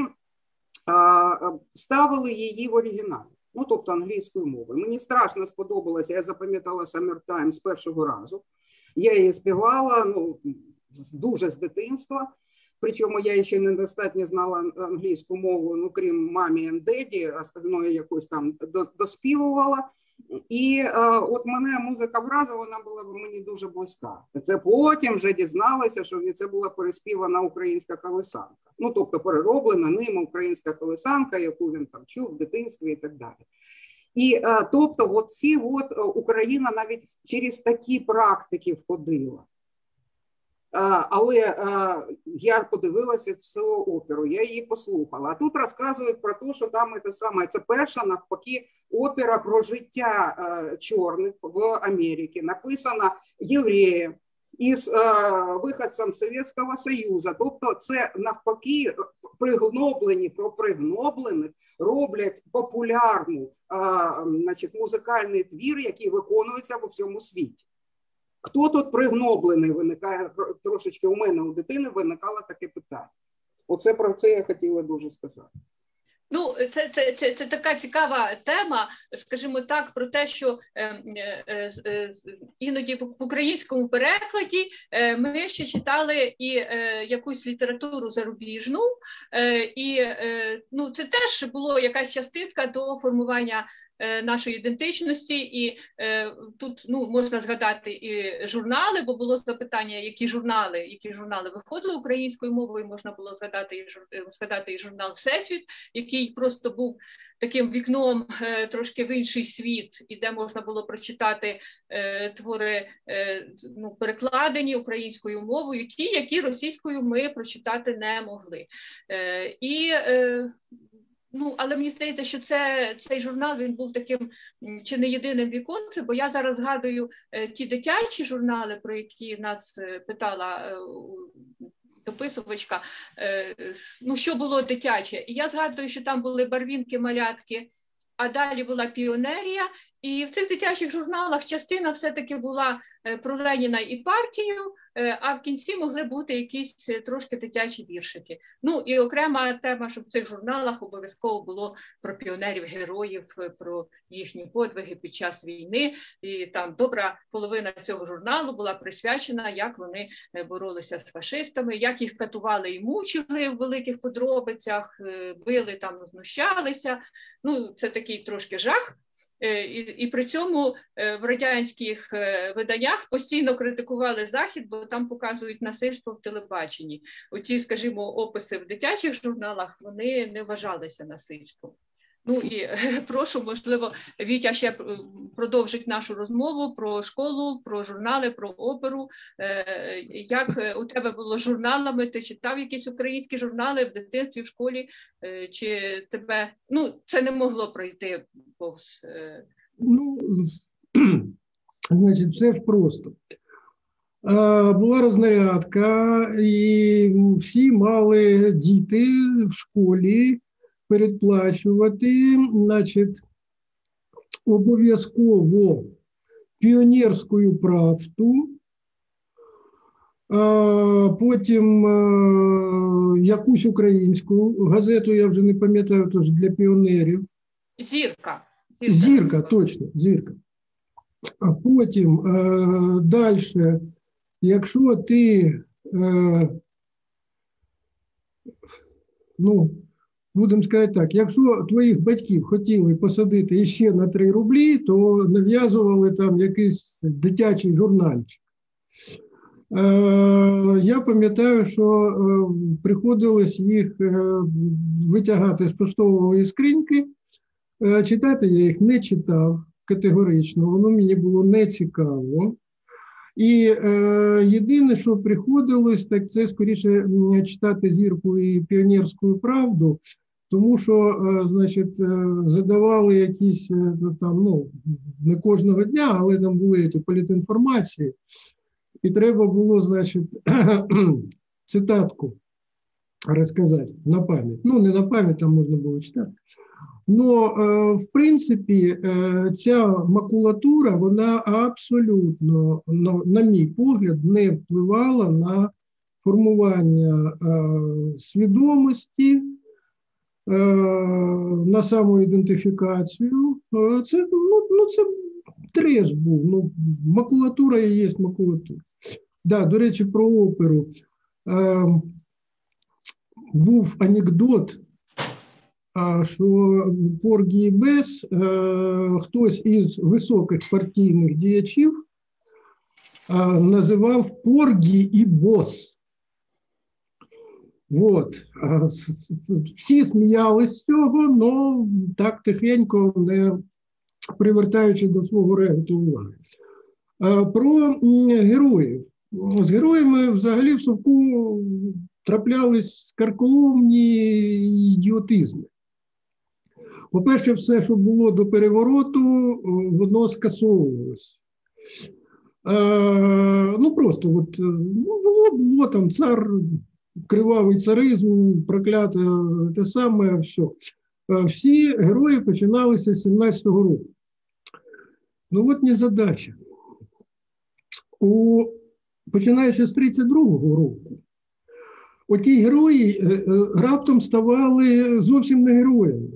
ставили її в оригіналі, ну, тобто англійською мовою. Мені страшно сподобалося, я запам'ятала «Summertime» з першого разу. Я її співала, ну, дуже з дитинства. Причому я ще недостатньо знала англійську мову, ну, крім мамі і деді, остальное якось там доспівувала. І от мене музика вразила, вона була мені дуже близька. Це потім вже дізналася, що це була переспівана українська колесанка. Ну, тобто перероблена ним українська колесанка, яку він там чув в дитинстві і так далі. І тобто от ці от Україна навіть через такі практики входила. Але я подивилася цю оперу, я її послухала. А тут розказують про те, що там це перша, навпаки, опера про життя чорних в Америці, написана євреєм із виходцем Совєтського Союзу. Тобто це навпаки про пригноблених роблять популярну, значить, музикальний твір, який виконується во всьому світі. Хто тут пригноблений, виникає трошечки у мене, у дитини виникало таке питання. Оце про це я хотіла дуже сказати. Ну, це така цікава тема, скажімо так, про те, що іноді в українському перекладі ми ще читали і якусь літературу зарубіжну, і ну, це теж було якась частинка до формування нашої ідентичності, і тут, ну, можна згадати і журнали, бо було запитання, які журнали виходили українською мовою, можна було згадати і журнал «Всесвіт», який просто був таким вікном трошки в інший світ, і де можна було прочитати твори, ну, перекладені українською мовою, ті, які російською ми прочитати не могли. Ну, але мені здається, що цей журнал, він був таким чи не єдиним віконцем, бо я зараз згадую ті дитячі журнали, про які нас питала дописувачка, ну, що було дитяче. І я згадую, що там були барвінки, малятки, а далі була піонерія. І в цих дитячих журналах частина все-таки була про Леніна і партію, а в кінці могли бути якісь трошки дитячі віршики. Ну і окрема тема, що в цих журналах обов'язково було про піонерів-героїв, про їхні подвиги під час війни. І там добра половина цього журналу була присвячена, як вони боролися з фашистами, як їх катували і мучили в великих подробицях, били там, знущалися. Ну, це такий трошки жах. І при цьому в радянських виданнях постійно критикували Захід, бо там показують насильство в телебаченні. Оці, скажімо, описи в дитячих журналах, вони не вважалися насильством. Ну і прошу, можливо, Вітя ще продовжить нашу розмову про школу, про журнали, про оперу. Як у тебе було з журналами? Ти читав якісь українські журнали в дитинстві, в школі? Чи тебе, ну, це не могло пройти повз? Ну, значить, все ж просто. Була рознарядка, і всі мали діти в школі передплачувати, значить, обов'язково піонерську правду, потім якусь українську газету, я вже не пам'ятаю, тож для піонерів. Зірка. Зірка, точно, Зірка. А потім далі, якщо ти, ну, будемо сказати так, якщо твоїх батьків хотіли посадити ще на 3 рублі, то нав'язували там якийсь дитячий журнальчик. Я пам'ятаю, що приходилось їх витягати з поштової скриньки. Читати я їх не читав категорично, воно мені було не цікаво. І єдине, що приходилось, так це скоріше читати Зірку і піонерську правду, тому що, значить, задавали якісь там, ну, не кожного дня, але там були ці політінформації, і треба було, значить, цитатку розказати на пам'ять. Ну, не на пам'ять, там можна було читати. Но, в принципі, ця макулатура, вона абсолютно, на мій погляд, не впливала на формування свідомості, на самоідентифікацію. Це, ну, це треш був. Ну, макулатура і є макулатура. Да, до речі, про оперу. Був анекдот, що Поргі і Бес хтось із високих партійних діячів називав Поргі і Бос. От. Всі сміялись з цього, але так тихенько, не привертаючи до свого реготу уваги. Про героїв. З героями взагалі в Совку траплялись карколомні ідіотизми. По-перше, все, що було до перевороту, воно скасовувалось. Ну, просто, от, ну, було там цар, кривавий царизм, прокляте, те саме, все. Всі герої починалися з 17-го року. Ну, от незадача. Починаючи з 32-го року, оті герої раптом ставали зовсім не героями,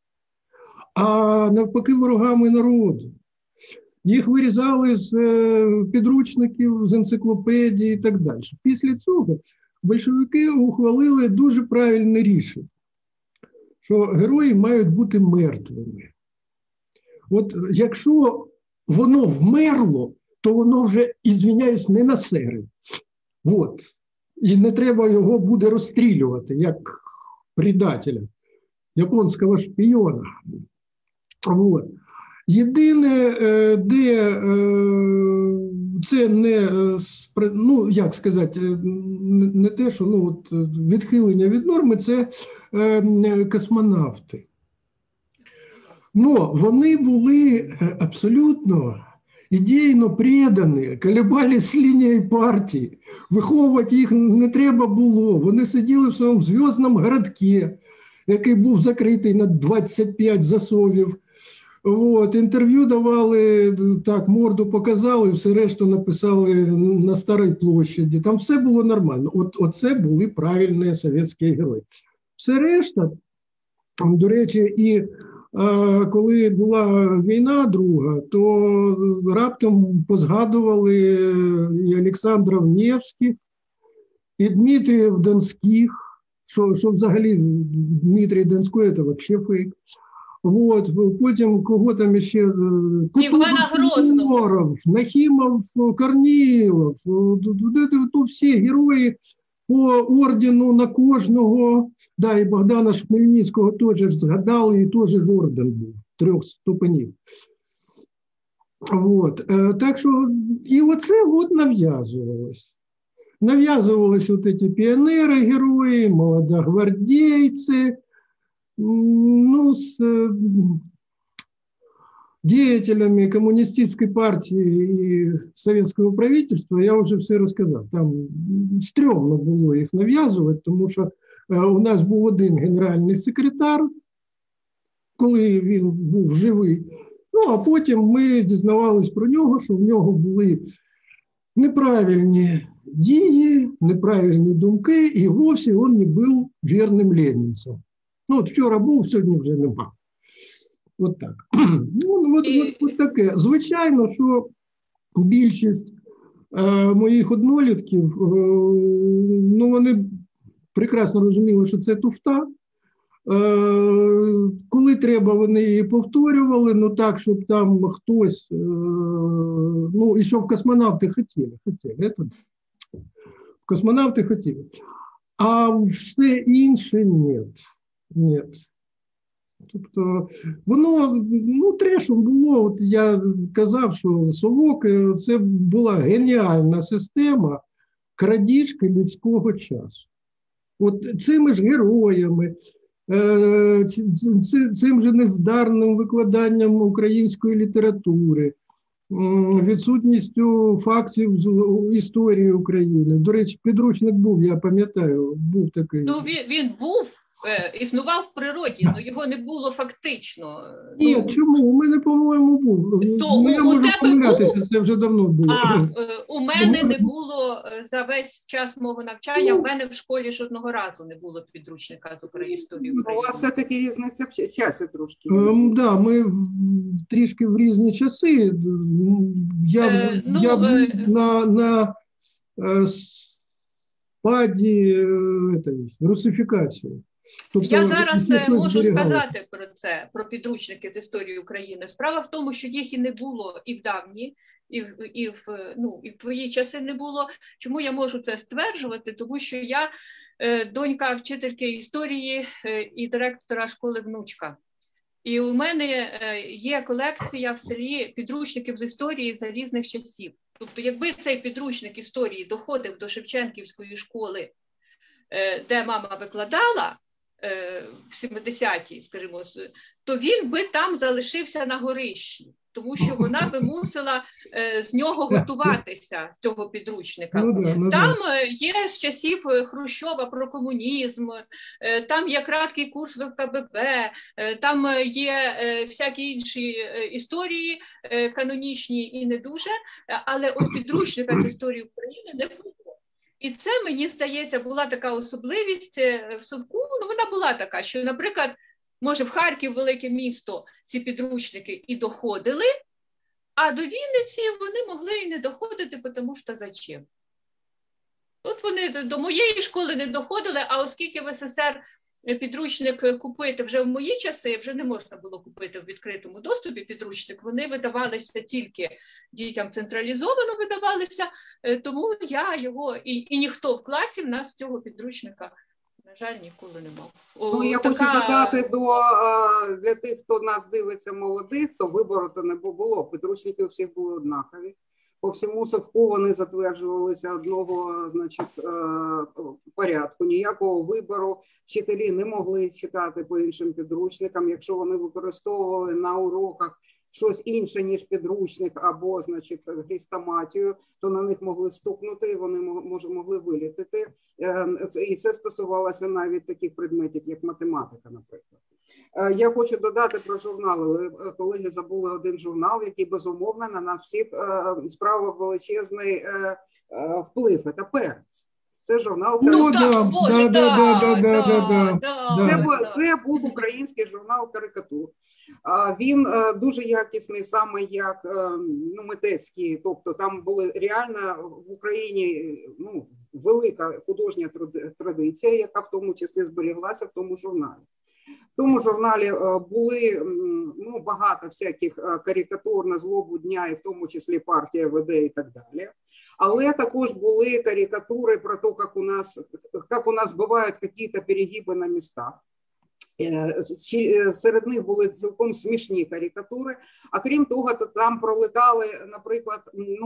а навпаки ворогами народу. Їх вирізали з підручників, з енциклопедії і так далі. Після цього большевики ухвалили дуже правильне рішення, що герої мають бути мертвими. От якщо воно вмерло, то воно вже, ізвиняюсь, не насере. От. І не треба його буде розстрілювати, як предателя, японського шпіона. От. Єдине, де це не, ну, як сказати, не те, що, ну, от, відхилення від норми, це космонавти. Но вони були абсолютно ідейно предані, колебались з лінією партії. Виховувати їх не треба було. Вони сиділи в своєму зв'язному городці, який був закритий на 25 засовів. От, інтерв'ю давали, так, морду показали, все решту написали на Старій площаді. Там все було нормально. Оце були правильні совєтські герої. Все решта, до речі, і коли була війна друга, то раптом позгадували і Олександрів Невських, і Дмитріїв Донських, що взагалі Дмитрій Донський – це взагалі фейк. Вот, потім кого там ще, Івана Грозного, Нахімов, Корнилов, тут всі герої по ордену на кожного, да, і Богдана Хмельницького теж згадали, і теж ж орден був 3 ступенів. Вот. Так що, і оце от нав'язувалось. Нав'язувались вот эти пионеры, герои, молодогвардейцы, ну, с деятелями коммунистической партии и советского правительства я уже все рассказал. Там стрёмно було їх нав'язувати, тому що у нас був один генеральний секретар, коли він був живий. Ну, а потім ми дізнавались про нього, що в нього були неправильні дії, неправильні думки, і вовсе він не був вірним ленінцем. Ну, от вчора був, сьогодні вже нема. От так. Ну, от таке. Звичайно, що більшість моїх однолітків, ну, вони прекрасно розуміли, що це туфта. Коли треба, вони її повторювали, ну так, щоб там хтось, ну, і щоб космонавти хотіли. Космонавти хотіли. А все інше ні. Тобто, воно, ну, трешом було, от я казав, що совок – це була геніальна система крадіжки людського часу. От цими ж героями, цим же нездарним викладанням української літератури, відсутністю фактів з історії України. До речі, підручник був, я пам'ятаю, був такий. Ну, він був, існував в природі, але його не було фактично. Ні, чому? У мене, по-моєму, був. То я можу помилятися, це вже давно було. У мене не було за весь час мого навчання, в мене в школі жодного разу не було підручника з історії України. У вас все-таки різниця в часі трошки. Да, ми трішки в різні часи. Я на спаді русифікації. Тобто, я зараз можу сказати про це, про підручники з історії України. Справа в тому, що їх і не було і в давні, і в твої часи не було. Чому я можу це стверджувати? Тому що я донька вчительки історії і директора школи внучка. І у мене є колекція в селі підручників з історії за різних часів. Тобто, якби цей підручник історії доходив до Шевченківської школи, де мама викладала, в 70-ті, скажімо, то він би там залишився на горищі, тому що вона би мусила з нього готуватися, з цього підручника. Там є з часів Хрущова про комунізм, там є краткий курс ВКББ, там є всякі інші історії, канонічні і не дуже, але от підручника з історії України не було. І це, мені здається, була така особливість в совку, ну вона була така, що, наприклад, може в Харків, велике місто, ці підручники і доходили, а до Вінниці вони могли і не доходити, тому що зачем? От вони до моєї школи не доходили, а оскільки в СССР підручник купити вже в мої часи, вже не можна було купити в відкритому доступі підручник, вони видавалися тільки дітям централізовано видавалися, тому я його, і ніхто в класі в нас цього підручника, на жаль, ніколи не мав. Ну, я хочу додати для тих, хто нас дивиться молодих, то вибору-то не було, підручники у всіх були однакові. По всьому совку вони затверджувалися одного, значить, порядку, ніякого вибору. Вчителі не могли читати по іншим підручникам, якщо вони використовували на уроках щось інше, ніж підручник, або, значить, хрестоматію, то на них могли стукнути, і вони могли вилітити. І це стосувалося навіть таких предметів, як математика, наприклад. Я хочу додати про журнали. Колеги забули один журнал, який, безумовно, на нас всіх справив величезний вплив. Це «Перець». Це журнал Це був український журнал карикатур. Він дуже якісний, саме як митецький, тобто там була реально в Україні велика художня традиція, яка в тому числі зберіглася в тому журналі. тому журналі були багато всяких карикатур на злобу дня, і в тому числі партія ВД і так далі. Але також були карикатури про те, як у нас бувають якісь перегиби на містах. Серед них були цілком смішні карикатури, а крім того, то там пролетали, наприклад,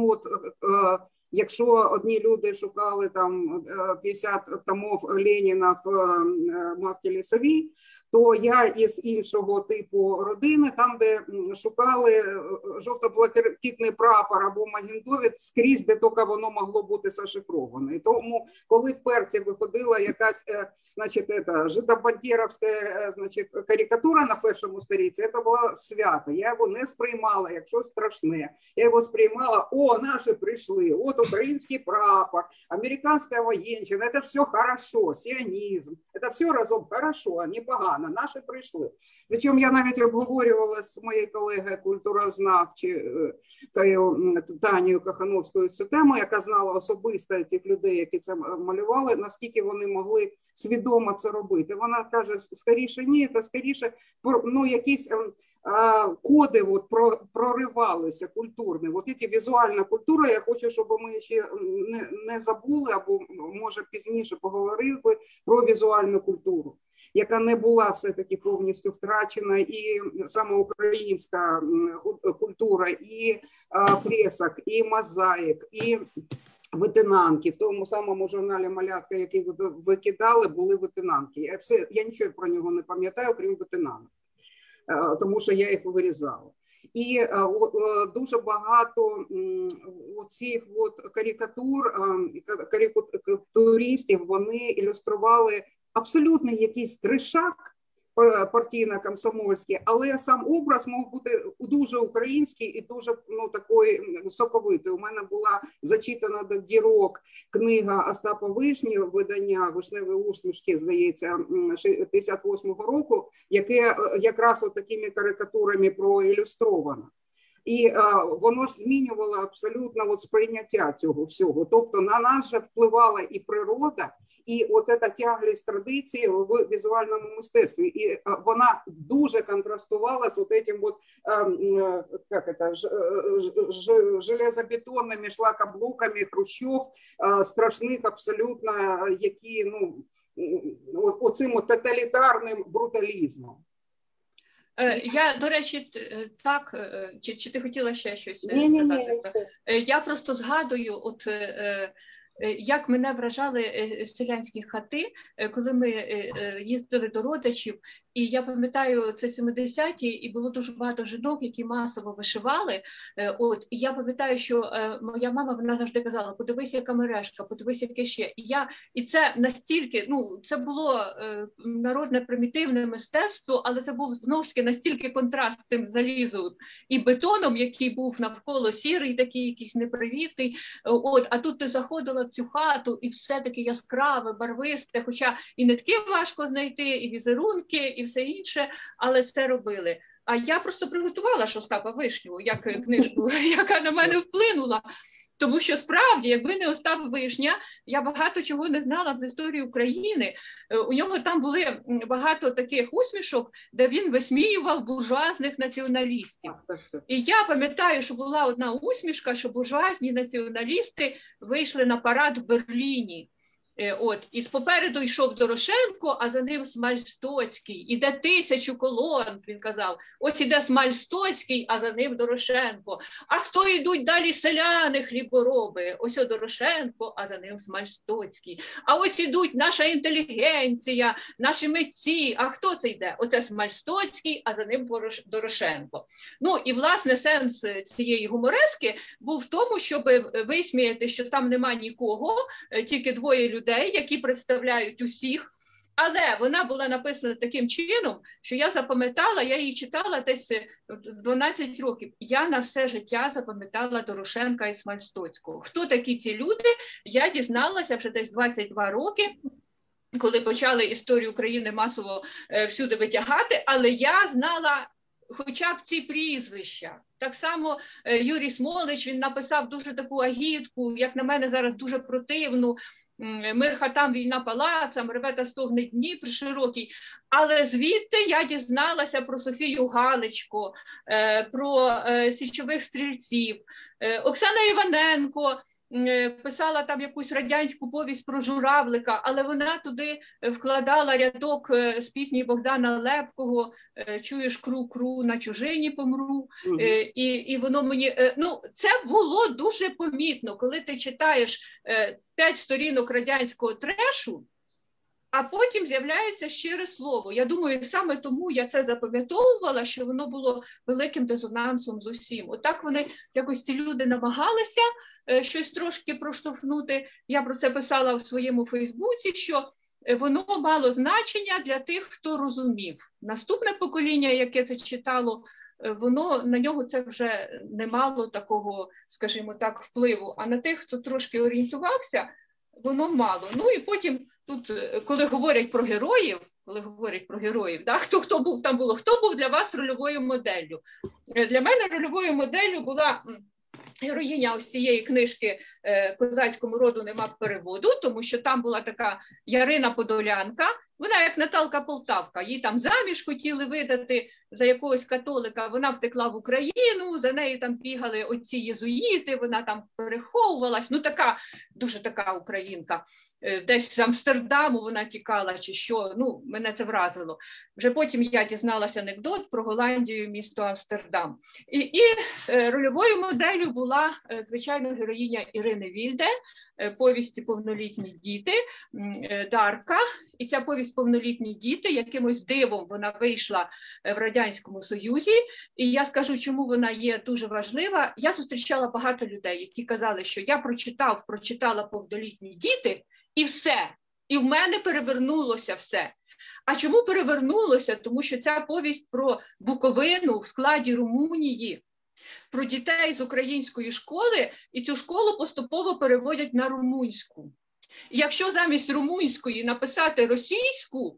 якщо одні люди шукали там 50 томів Леніна в Мавці Лісовій, то я із іншого типу родини, там, де шукали жовто-блакитний прапор або Магіндовець, скрізь, де тільки воно могло бути зашифроване. І тому, коли в Перці виходила якась, жидобандєровська, карикатура на першому сторінці, це було свято. Я його не сприймала як щось страшне. Я його сприймала, наші прийшли, от український прапор, американська воєнщина, це все хорошо, сіонізм, це все разом хорошо, а не погано, наші прийшли. Причому я навіть обговорювала з моєю колегою культурознавчою Танією Кахановською цю тему, яка знала особисто тих людей, які це малювали, наскільки вони могли свідомо це робити. Вона каже, скоріше ні, це скоріше, якісь коди проривалися культурні. Ці візуальна культура, я хочу, щоб ми ще не забули, або може пізніше поговорили про візуальну культуру, яка не була все-таки повністю втрачена, і саме українська культура, і фресок, і мозаїк, і витинанки. В тому самому журналі «Малятка», який викидали, були витинанки. Я нічого про нього не пам'ятаю, крім витинанок, тому що я їх вирізала. І дуже багато оцих карикатуристів, вони ілюстрували абсолютно якийсь трешак партійно-комсомольський, але сам образ мав бути дуже український і дуже такий соковитий. У мене була зачитана до дірок книга Остапа Вишні, видання «Вишневі усмішки», здається, 58-го року, яке якраз такими карикатурами проілюстровано. І воно ж змінювало абсолютно сприйняття цього всього. Тобто на нас же впливала і природа, і ця тяглість традиції в візуальному мистецтві. І вона дуже контрастувала з цим железобетонними шлакоблоками Хрущов, страшних абсолютно, які, оцим тоталітарним бруталізмом. Я, до речі, так, чи ти хотіла ще щось сказати? Ні. Я просто згадую, як мене вражали селянські хати, коли ми їздили до родичів, і я пам'ятаю, це 70-ті, і було дуже багато жінок, які масово вишивали. І я пам'ятаю, що моя мама, вона завжди казала, подивись, яка мережка, подивись, яке ще. І це настільки, це було народне примітивне мистецтво, але це був, знову ж таки, настільки контраст з цим залізом і бетоном, який був навколо сірий, такий якийсь непривітний. А тут ти заходила в цю хату, і все таке яскраве, барвисте, хоча і нитки важко знайти, і візерунки, і все інше, але це робили. А я просто приготувала Остапа Вишню, як книжку, яка на мене вплинула. Тому що справді, якби не Остап Вишня, я багато чого не знала в історії України. У нього там були багато таких усмішок, де він висміював буржуазних націоналістів. І я пам'ятаю, що була одна усмішка, що буржуазні націоналісти вийшли на парад в Берліні. І попереду йшов Дорошенко, а за ним Смаль-Стоцький. Іде 1000 колон, він казав. Ось іде Смаль-Стоцький, а за ним Дорошенко. А хто йдуть далі селяни, хлібороби? Ось Дорошенко, а за ним Смаль-Стоцький. А ось ідуть наша інтелігенція, наші митці. А хто це йде? Оце Смаль-Стоцький, а за ним Дорошенко. І, власне, сенс цієї гуморески був в тому, щоб висміяти, що там нема нікого, тільки двоє людей, які представляють усіх, але вона була написана таким чином, що я запам'ятала, я її читала десь в 12 років. Я на все життя запам'ятала Дорошенка і Смаль-Стоцького. Хто такі ці люди, я дізналася вже десь 22 роки, коли почали історію України масово всюди витягати, але я знала хоча б ці прізвища. Так само Юрій Смолич, він написав дуже таку агітку, як на мене зараз дуже противну, мир хатам, війна палацам, реве та стогне Дніпр широкий. Але звідти я дізналася про Софію Галичко, про січових стрільців. Оксана Іваненко писала там якусь радянську повість про журавлика, але вона туди вкладала рядок з пісні Богдана Лепкого «Чуєш кру-кру, на чужині помру». І воно мені, це було дуже помітно, коли ти читаєш 5 сторінок радянського трешу, а потім з'являється щире слово. Я думаю, саме тому я це запам'ятовувала, що воно було великим резонансом з усім. Отак вони, якось ці люди намагалися щось трошки проштовхнути. Я про це писала в своєму Фейсбуці, що воно мало значення для тих, хто розумів. Наступне покоління, яке це читало, воно на нього це вже не мало такого, скажімо так, впливу. А на тих, хто трошки орієнтувався, воно мало. Ну і потім тут, коли говорять про героїв, да, хто був там було, хто був для вас рольовою моделлю? Для мене рольовою моделлю була героїня ось цієї книжки «Козацькому роду нема переводу», тому що там була така Ярина Подолянка, вона як Наталка Полтавка, її там заміж хотіли видати за якогось католика, вона втекла в Україну, за нею там бігали оці єзуїти, вона там переховувалась, така, дуже така українка, десь з Амстердаму вона тікала чи що, мене це вразило. Вже потім я дізналася анекдот про Голландію, місто Амстердам. І рольовою моделлю була, звичайно, героїня Ірини Вільде, повісті «Повнолітні діти», Дарка. І ця повість «Повнолітні діти», якимось дивом вона вийшла в Радянському Союзі. І я скажу, чому вона є дуже важлива. Я зустрічала багато людей, які казали, що я прочитала «Повнолітні діти» і все. І в мене перевернулося все. А чому перевернулося? Тому що ця повість про Буковину в складі Румунії, про дітей з української школи, і цю школу поступово переводять на румунську. І якщо замість румунської написати російську,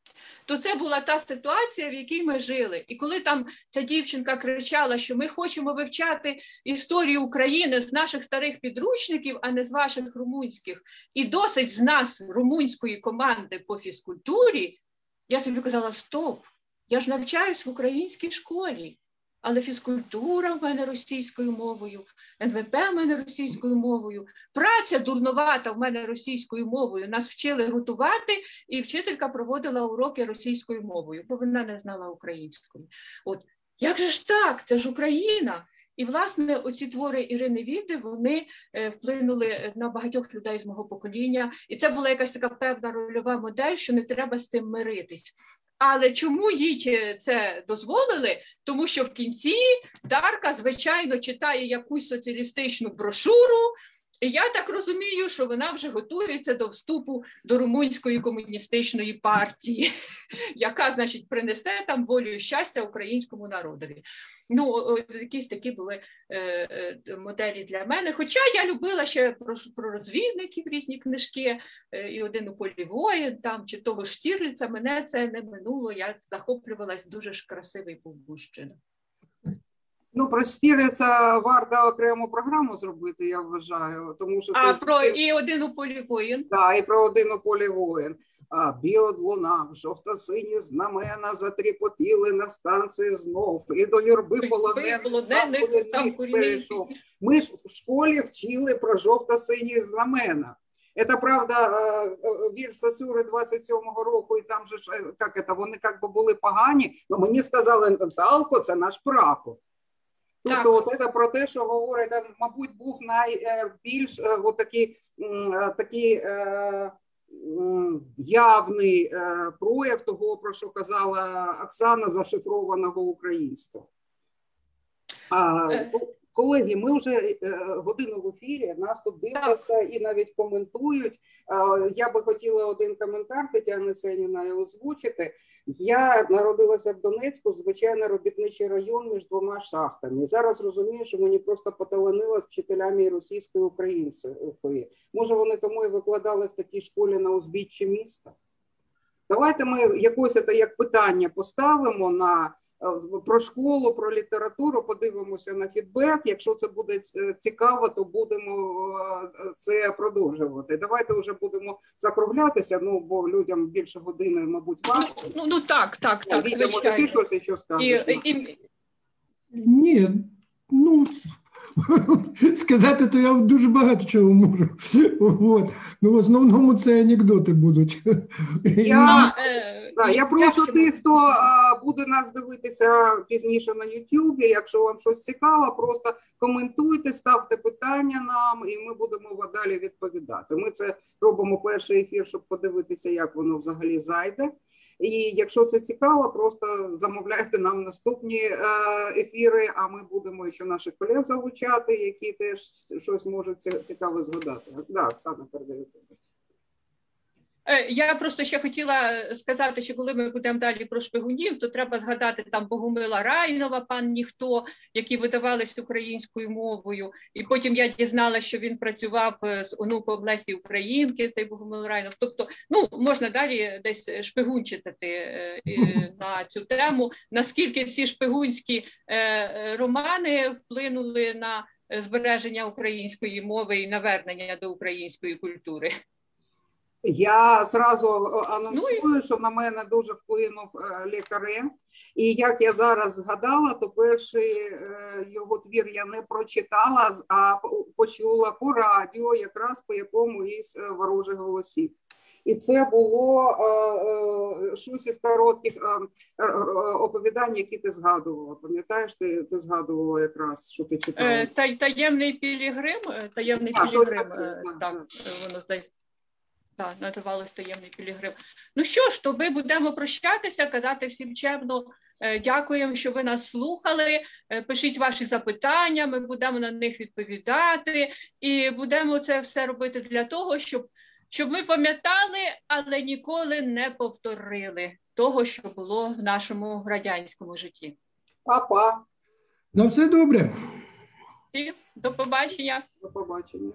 то це була та ситуація, в якій ми жили. І коли там ця дівчинка кричала, що ми хочемо вивчати історію України з наших старих підручників, а не з ваших румунських, і досить з нас румунської команди по фізкультурі, я собі казала, стоп, я ж навчаюсь в українській школі. Але фізкультура в мене російською мовою, НВП в мене російською мовою, праця дурновата в мене російською мовою. Нас вчили готувати, і вчителька проводила уроки російською мовою, бо вона не знала української. Як же ж так? Це ж Україна. І, власне, оці твори Ірини Вільди, вони вплинули на багатьох людей з мого покоління. І це була якась така певна рольова модель, що не треба з цим миритись. Але чому їй це дозволили? Тому що в кінці Дарка, звичайно, читає якусь соціалістичну брошуру, і я так розумію, що вона вже готується до вступу до Румунської комуністичної партії, яка, значить, принесе там волю і щастя українському народові. Якісь такі були моделі для мене. Хоча я любила ще про розвідників різні книжки, і «Один у полі воїн», там, чи того Штірліца, мене це не минуло, я захоплювалась, дуже ж красивий був мужчина. Про Штірліца варто окрему програму зробити, я вважаю. Тому що і «Один у полі воїн». Так, і про «Один у полі воїн». Білод луна, жовто-сині знамена затріпотіли на станції знов, і до юрби полонених сам перейшов. Ми ж в школі вчили про жовто-сині знамена. Це, правда, вірш Сосюри 27-го року, і там же, вони були погані, але мені сказали, Наталко, це наш прапор. Тобто, це про те, що говорить, мабуть, був найбільш такий явний прояв того, про що казала Оксана, зашифрованого українства. Колеги, ми вже годину в ефірі, нас тут дивляться і навіть коментують. Я би хотіла один коментар Тетяни Сеніної озвучити. Я народилася в Донецьку, звичайно, робітничий район між двома шахтами. Зараз розумію, що мені просто поталанило з вчителями і російської, і української. Може, вони тому і викладали в такій школі на узбіччі міста? Давайте ми якось це як питання поставимо на про школу, про літературу, подивимося на фідбек. Якщо це буде цікаво, то будемо це продовжувати. Давайте вже будемо закруглятися, бо людям більше години, мабуть, важко. Так, Вітя, може, ти щось ще скажеш? Ні, сказати, то я дуже багато чого можу. В основному це анекдоти будуть. Я прошу тих, хто буде нас дивитися пізніше на YouTube, якщо вам щось цікаво, просто коментуйте, ставте питання нам, і ми будемо далі відповідати. Ми це робимо перший ефір, щоб подивитися, як воно взагалі зайде. І якщо це цікаво, просто замовляйте нам наступні ефіри, а ми будемо ще наших колег залучати, які теж щось можуть цікаве згадати. Да, Оксана, передаю тобі. Я просто ще хотіла сказати, що коли ми будемо далі про шпигунів, то треба згадати там Богомила Райнова, пан Ніхто, які видавались українською мовою. І потім я дізналася, що він працював з онуком Лесі Українки, цей Богомил Райнов. Тобто, можна далі десь шпигунчити на цю тему, наскільки ці шпигунські романи вплинули на збереження української мови і навернення до української культури. Я зразу анонсую, що на мене дуже вплинув Ле Каре. І як я зараз згадала, то перший його твір я не прочитала, а почула по радіо, якраз по якому із ворожих голосів. І це було щось із коротких оповідань, які ти згадувала. Пам'ятаєш, ти згадувала якраз, що ти читала? Таємний пілігрим, так, воно здається. Так, називалось «Таємний пілігрим». Ну що ж, то ми будемо прощатися, казати всім чемно дякуємо, що ви нас слухали. Пишіть ваші запитання, ми будемо на них відповідати. І будемо це все робити для того, щоб ми пам'ятали, але ніколи не повторили того, що було в нашому радянському житті. Па-па. На все добре. І до побачення. До побачення.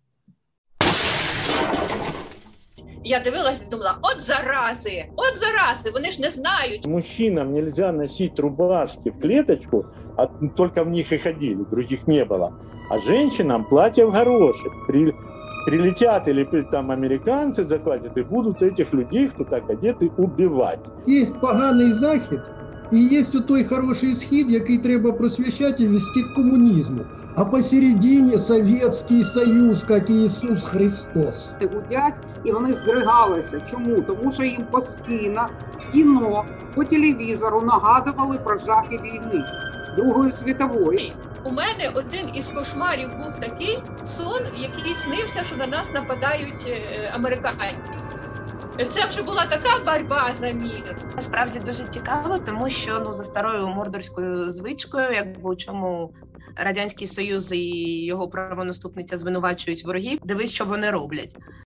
Я дивилась і думала, от зарази, вони ж не знають. Мужчинам нельзя носить рубашки в клеточку, а только в них и ходили, других не было. А женщинам платья в горошек. Прилетят или там американцы захватят и будут этих людей, кто так одеты, убивать. Є поганий захід і є той хороший схід, який треба просвіщати і вести к комунізму. А посередині Совєтський Союз, як Ісус Христос. Гудять, і вони здригалися. Чому? Тому що їм постійно в кіно, по телевізору нагадували про жахи війни Другої світової. У мене один із кошмарів був такий сон, який снився, що на нас нападають американці. Це вже була така боротьба за мір. Насправді дуже цікаво, тому що за старою мордорською звичкою, у чому Радянський Союз і його правонаступниця звинувачують ворогів, дивись, що вони роблять.